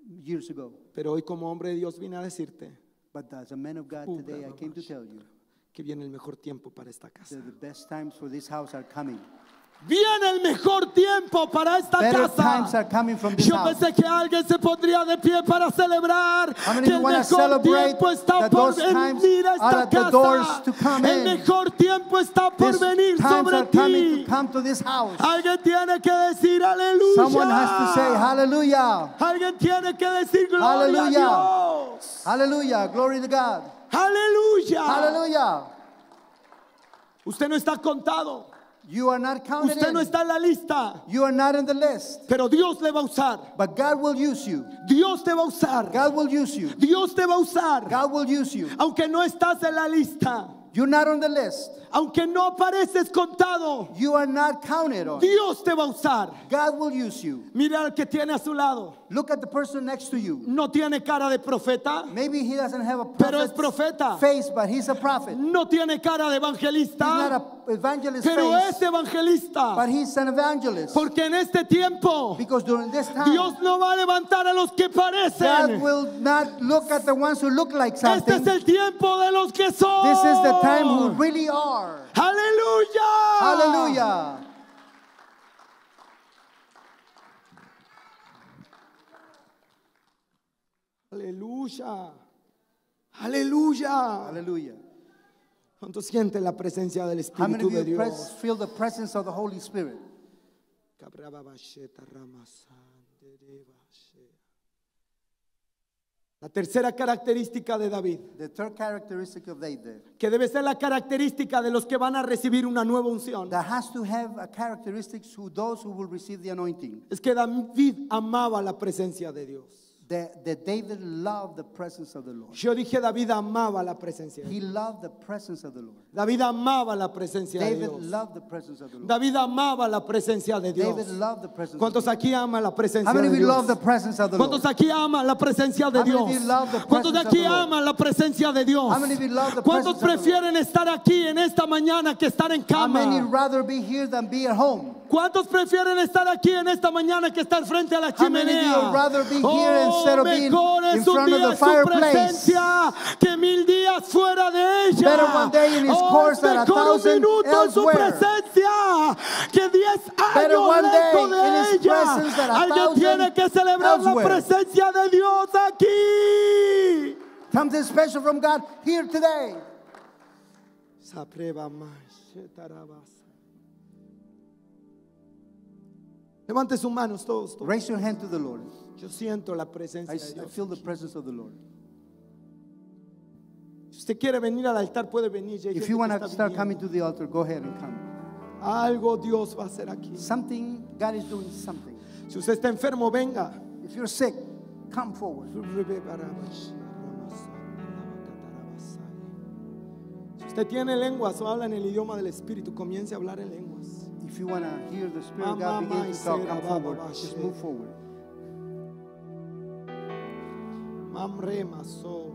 years ago. Pero hoy como hombre de Dios vine a decirte But as a man of God Uh, today, I came to tell you que viene el mejor tiempo para esta casa. that the best times for this house are coming. Viene el mejor tiempo para esta Better casa. times are coming from this Yo house. pensé que alguien se pondría de pie para celebrar How many que of el you wanna mejor celebrate tiempo está that por those times venir a are esta at the doors casa. to come El in? mejor tiempo está por These venir times sobre are coming ti. to come to this house. Alguien tiene que decir aleluya. Someone has to say hallelujah. Alguien tiene que decir gloria Hallelujah. a Dios. Hallelujah. Glory to God. Aleluya. Hallelujah. Usted no está contado. You are not counted Usted no in. está en la lista. You are not in the list. Pero Dios le va a usar. But God will use you. Dios te va a usar. God will use you. Dios te va a usar. God will use you. Aunque no estás en la lista. You're not on the list. Aunque no apareces contado. You are not counted on. Dios te va a usar. God will use you. Mira al que tiene a su lado. Look at the person next to you. No tiene cara de profeta. Maybe he doesn't have a Pero es prophet's profeta. face, but he's a prophet. He's No tiene cara de not evangelista. an evangelist Pero face, es evangelista. but he's an evangelist. Porque en este tiempo Because during this time, Dios no va a levantar a los que God parecen. will not look at the ones who look like Este something. es el tiempo de los que son. This is the time who really are. Aleluya. Hallelujah. Aleluya. Aleluya. Hallelujah. ¿Cuánto siente la presencia del How many Espíritu of de you pres- Dios? feel the presence of the Holy Spirit? La tercera característica de David, The third characteristic of David que debe ser la característica de los que van a recibir una nueva unción, that has to have a characteristics to those who will receive the anointing. es que David amaba la presencia de Dios. That, that David loved the presence of the Lord. Yo dije David amaba la presencia de He Dios. loved the presence of the Lord. David amaba la presencia de David Dios. loved the presence of the Lord. David amaba la presencia de Dios. David loved the presence of ¿Cuántos the Lord. aquí aman la presencia How many de of you love Dios? the presence of the ¿Cuántos Lord? aquí aman la presencia de How many Dios? of you love the ¿Cuántos de presence of aquí the Lord? aman la presencia de Dios? How many of you love the ¿Cuántos presence of the Lord? prefieren estar aquí en esta mañana que estar en How many cama? rather be here than be at home? ¿Cuántos prefieren estar aquí en esta mañana que estar frente a la How many of you chimenea? would rather be here Oh, instead of being mejor in es un front of día the en su fireplace? presencia que mil días fuera de ella. Better one day in His Oh, course es than a mejor un thousand minuto en su elsewhere. presencia que diez Better años one day lejos de in His ella. presence than a Alguien thousand tiene que celebrar la elsewhere. presencia de Dios aquí. Something special from God here today. Levante sus manos todos, todos. Raise your hand to the Lord. Yo siento la presencia I, de I Dios. feel the presence of the Lord. Si usted quiere venir al altar, puede venir. Ya hay If gente you que want está to start viniendo. coming to the altar, go ahead and come. Algo Dios va a hacer aquí. Something, God is doing something. Si usted está enfermo, venga. If you're sick, come forward. Si usted tiene lenguas o habla en el idioma del Espíritu, comience a hablar en lenguas. If you want to hear the Spirit of Mama, God begin to talk, come Maisera, forward. Baba, Just Bashe. move forward. Mamre maso.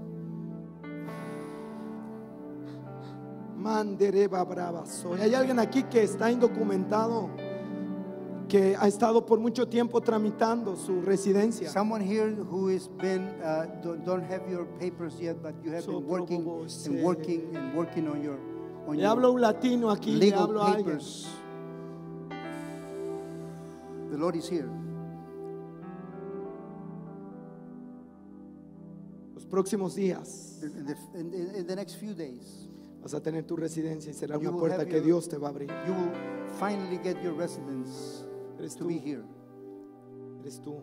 Mandereba brava soy. Hay alguien aquí que está indocumentado, que ha estado por mucho tiempo tramitando su residencia. Someone here who has been, uh, don't, don't have your papers yet, but you have So been working probable, and say. working and working on your, on Le hablo a your un latino aquí, le legal hablo a alguien. papers. The Lord is here. Los próximos días In the, in, in- in the next few days, vas a tener tu residencia y será You una will puerta have que your- Dios te va a abrir. you will finally get your residence Eres to tú, be here. eres tú.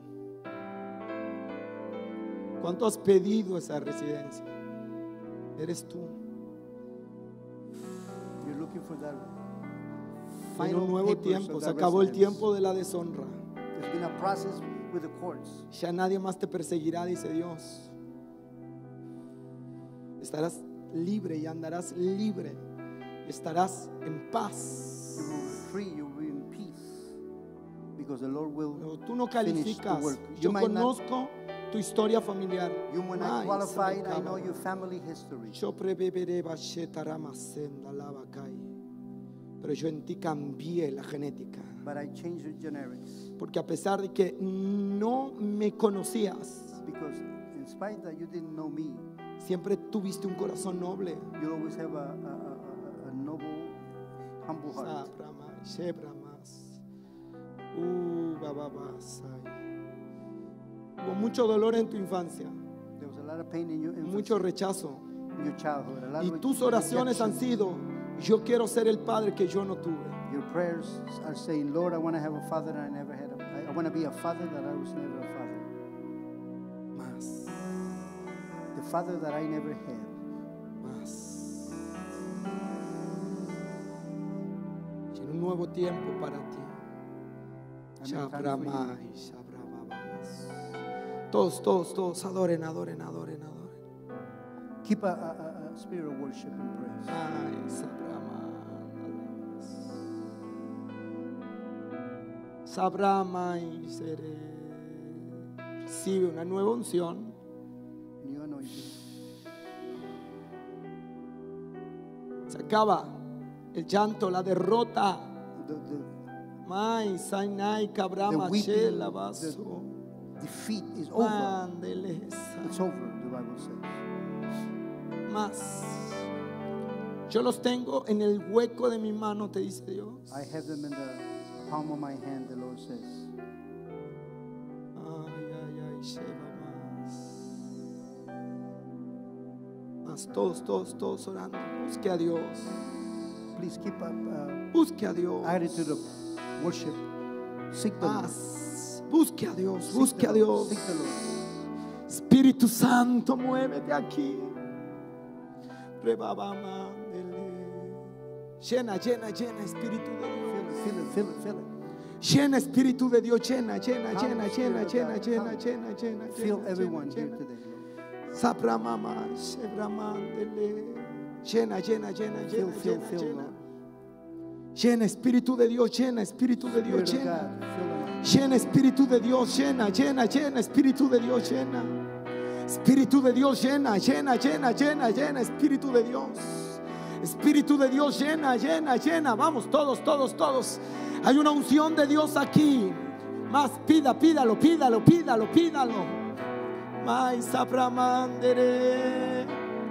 ¿Cuánto has pedido esa residencia? Eres tú. You're looking for that En final un nuevo papers tiempo, of se that acabó el residence. tiempo de la deshonra. There's been a process with the courts. Ya nadie más te perseguirá, dice Dios. Estarás libre y andarás libre. Estarás en paz. You will be free, you will be in peace, because the Lord will. No, tú no finish the calificas. work. Yo You might not- conozco tu historia familiar. You might not Ay, qualify, se me and I know acaba. your family history. Yo prebeberé bacheta ramasenda lavakai. Pero yo en ti cambié la genética. but I changed the genetics. Porque a pesar de que no me conocías, Because in spite that you didn't know me, siempre tuviste un corazón noble. you always have a, a, a, a- a noble, humble heart. Sabrama, shebramas. Uh, bababasai. Hubo mucho dolor en tu infancia, There was a lot of pain in your infancy, mucho rechazo. in your childhood. A lot Y of tus oraciones han rejection. sido: yo quiero ser el padre que yo no tuve. Your prayers are saying, Lord, I want to have a father that I never had. A, I, I want to be a father that I was never a father. Más, The father that I never had. más. Tiene un nuevo tiempo para ti. I make time for you. Shabramai, shabrababas. Todos, todos, todos, adoren, adoren, adoren, adoren. Keep a, a, a- a spirit of worship and praise. Ay, Sabrama, Sabrama y seré. Recibe una nueva unción. New anointing. Se acaba el llanto, la derrota. The, the Mai, Sainai, Cabrama, The weeping, Shela, Baso. defeat is over. Mandelesa. It's over, the Bible says. Más. Yo los tengo en el hueco de mi mano, te dice Dios. I have them in the palm of my hand, the Lord says. Ay, ay, ay, Sheba más. Más, todos, todos, todos orando. Busque a Dios. Please keep up uh, Busque a Dios. attitude of worship. Seek the Lord. Más. Busque a Dios. Seek Busque the a Lord. Dios. Seek the Lord. Espíritu Santo, muévete aquí. Rebabama, dele. Llena, llena, llena, Espíritu de Dios. Feel it, feel it, feel it. Llena, Espíritu de Dios, llena, llena, Come, llena, Spirit llena, of llena, God, llena, come. llena, llena, Feel llena, everyone llena, here llena. today, Lord. Sabramama, Shebramandele. Llena, llena, llena, Feel, llena, feel, llena, feel, llena. Lord. Llena, Espíritu de Dios, llena, Espíritu de Dios, Spirit of llena. God, fill them up. Llena, Espíritu de Dios, llena, llena, llena, Espíritu de Dios, llena. Espíritu de Dios, llena, llena, llena, llena, llena, Espíritu de Dios. Espíritu de Dios, llena, llena, llena. Vamos, todos, todos, todos. Hay una unción de Dios aquí. Más, pida, pídalo, pídalo, pídalo, pídalo. Mai sabramandere.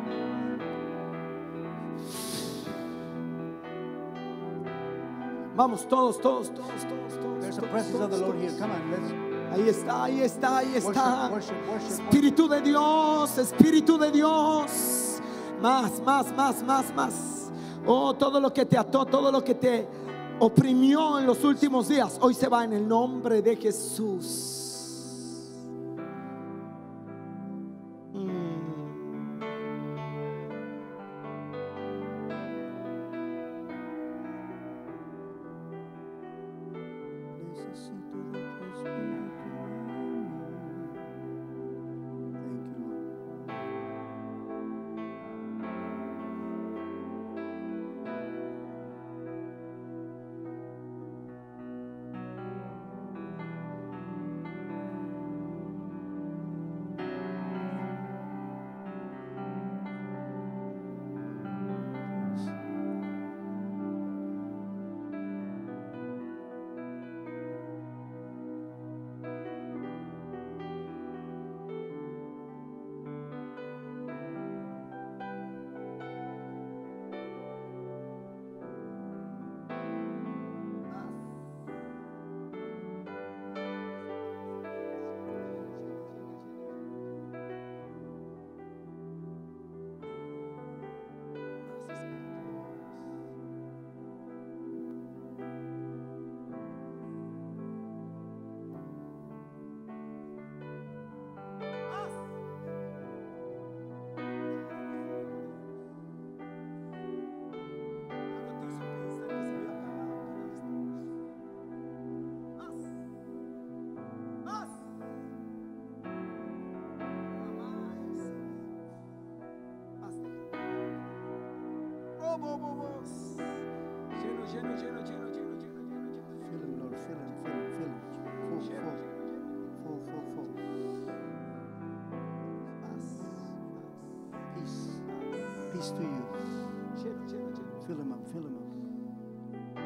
Vamos, todos, todos, todos, todos, todos. There's a todos, presence of the todos, Lord here. todos. Come on, let's Ahí está, ahí está, ahí está. worship, worship, worship. Espíritu de Dios, Espíritu de Dios. Más, más, más, más, más. Oh, todo lo que te ató, todo lo que te oprimió en los últimos días, hoy se va en el nombre de Jesús. Mm. Necesito de tu espíritu. Thank you, Lord. Lleno, lleno, lleno, lleno, lleno, lleno, lleno, lleno. Fill him, Lord. Fill him, fill him, fill him. Full, Lleno, full, lleno, lleno. full, full, full. Más, Peace. Peace to you. más. Lleno, lleno, lleno. Fill him up, fill him up.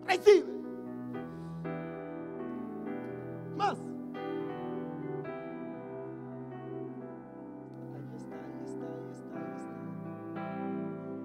Recibe. Más. Ahí está, ahí está, ahí está, ahí está.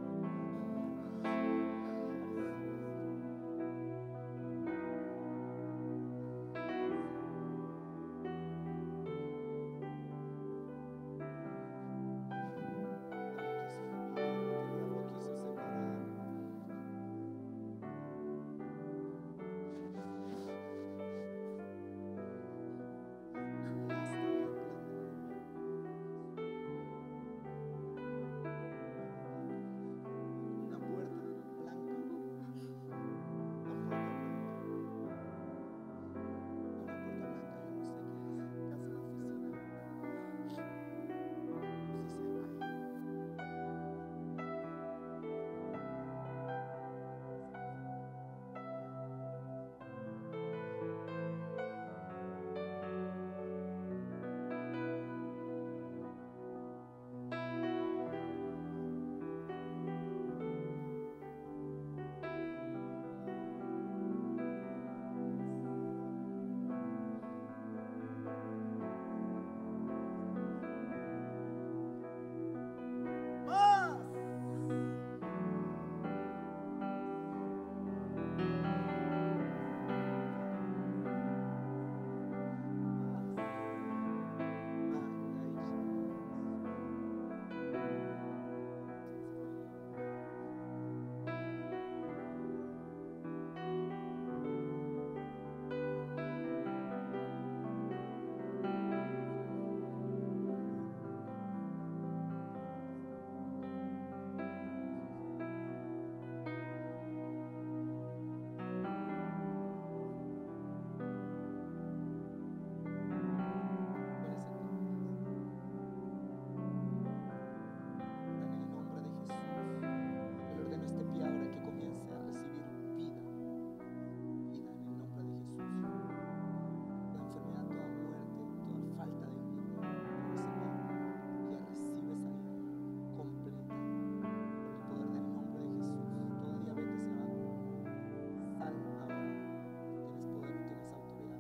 Una puerta blanca. Una puerta blanca. Una puerta blanca. Yo no sé qué es. Casa de oficina. No sé si hay. Más. En el nombre de Jesús, le ordeno a este pie ahora que comience a recibir vida, vida en el nombre de Jesús. Toda enfermedad, toda muerte, toda falta de vida, ya recibe sanidad completa por el poder del nombre de Jesús. Toda diabetes se va. Sal ahora. Tienes poder, tienes autoridad.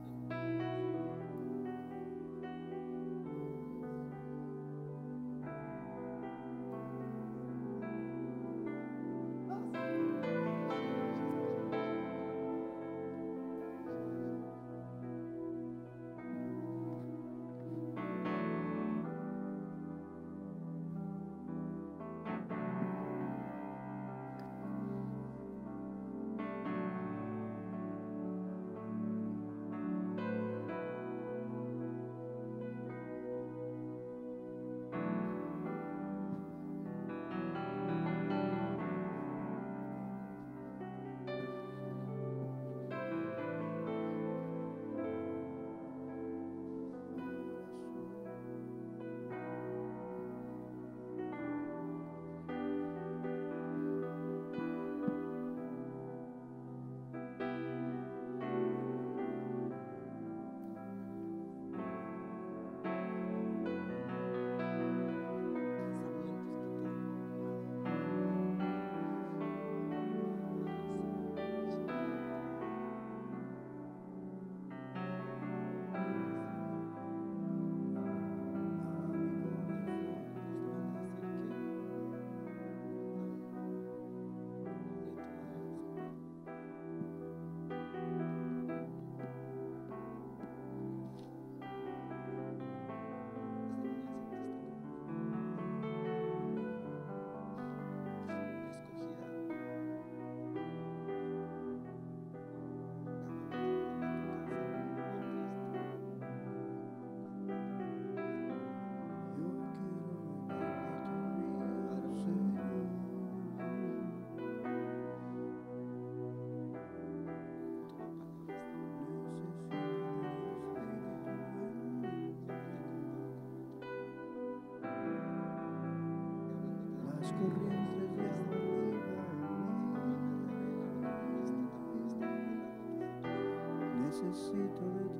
corrientes de agua viva en mí. Necesito de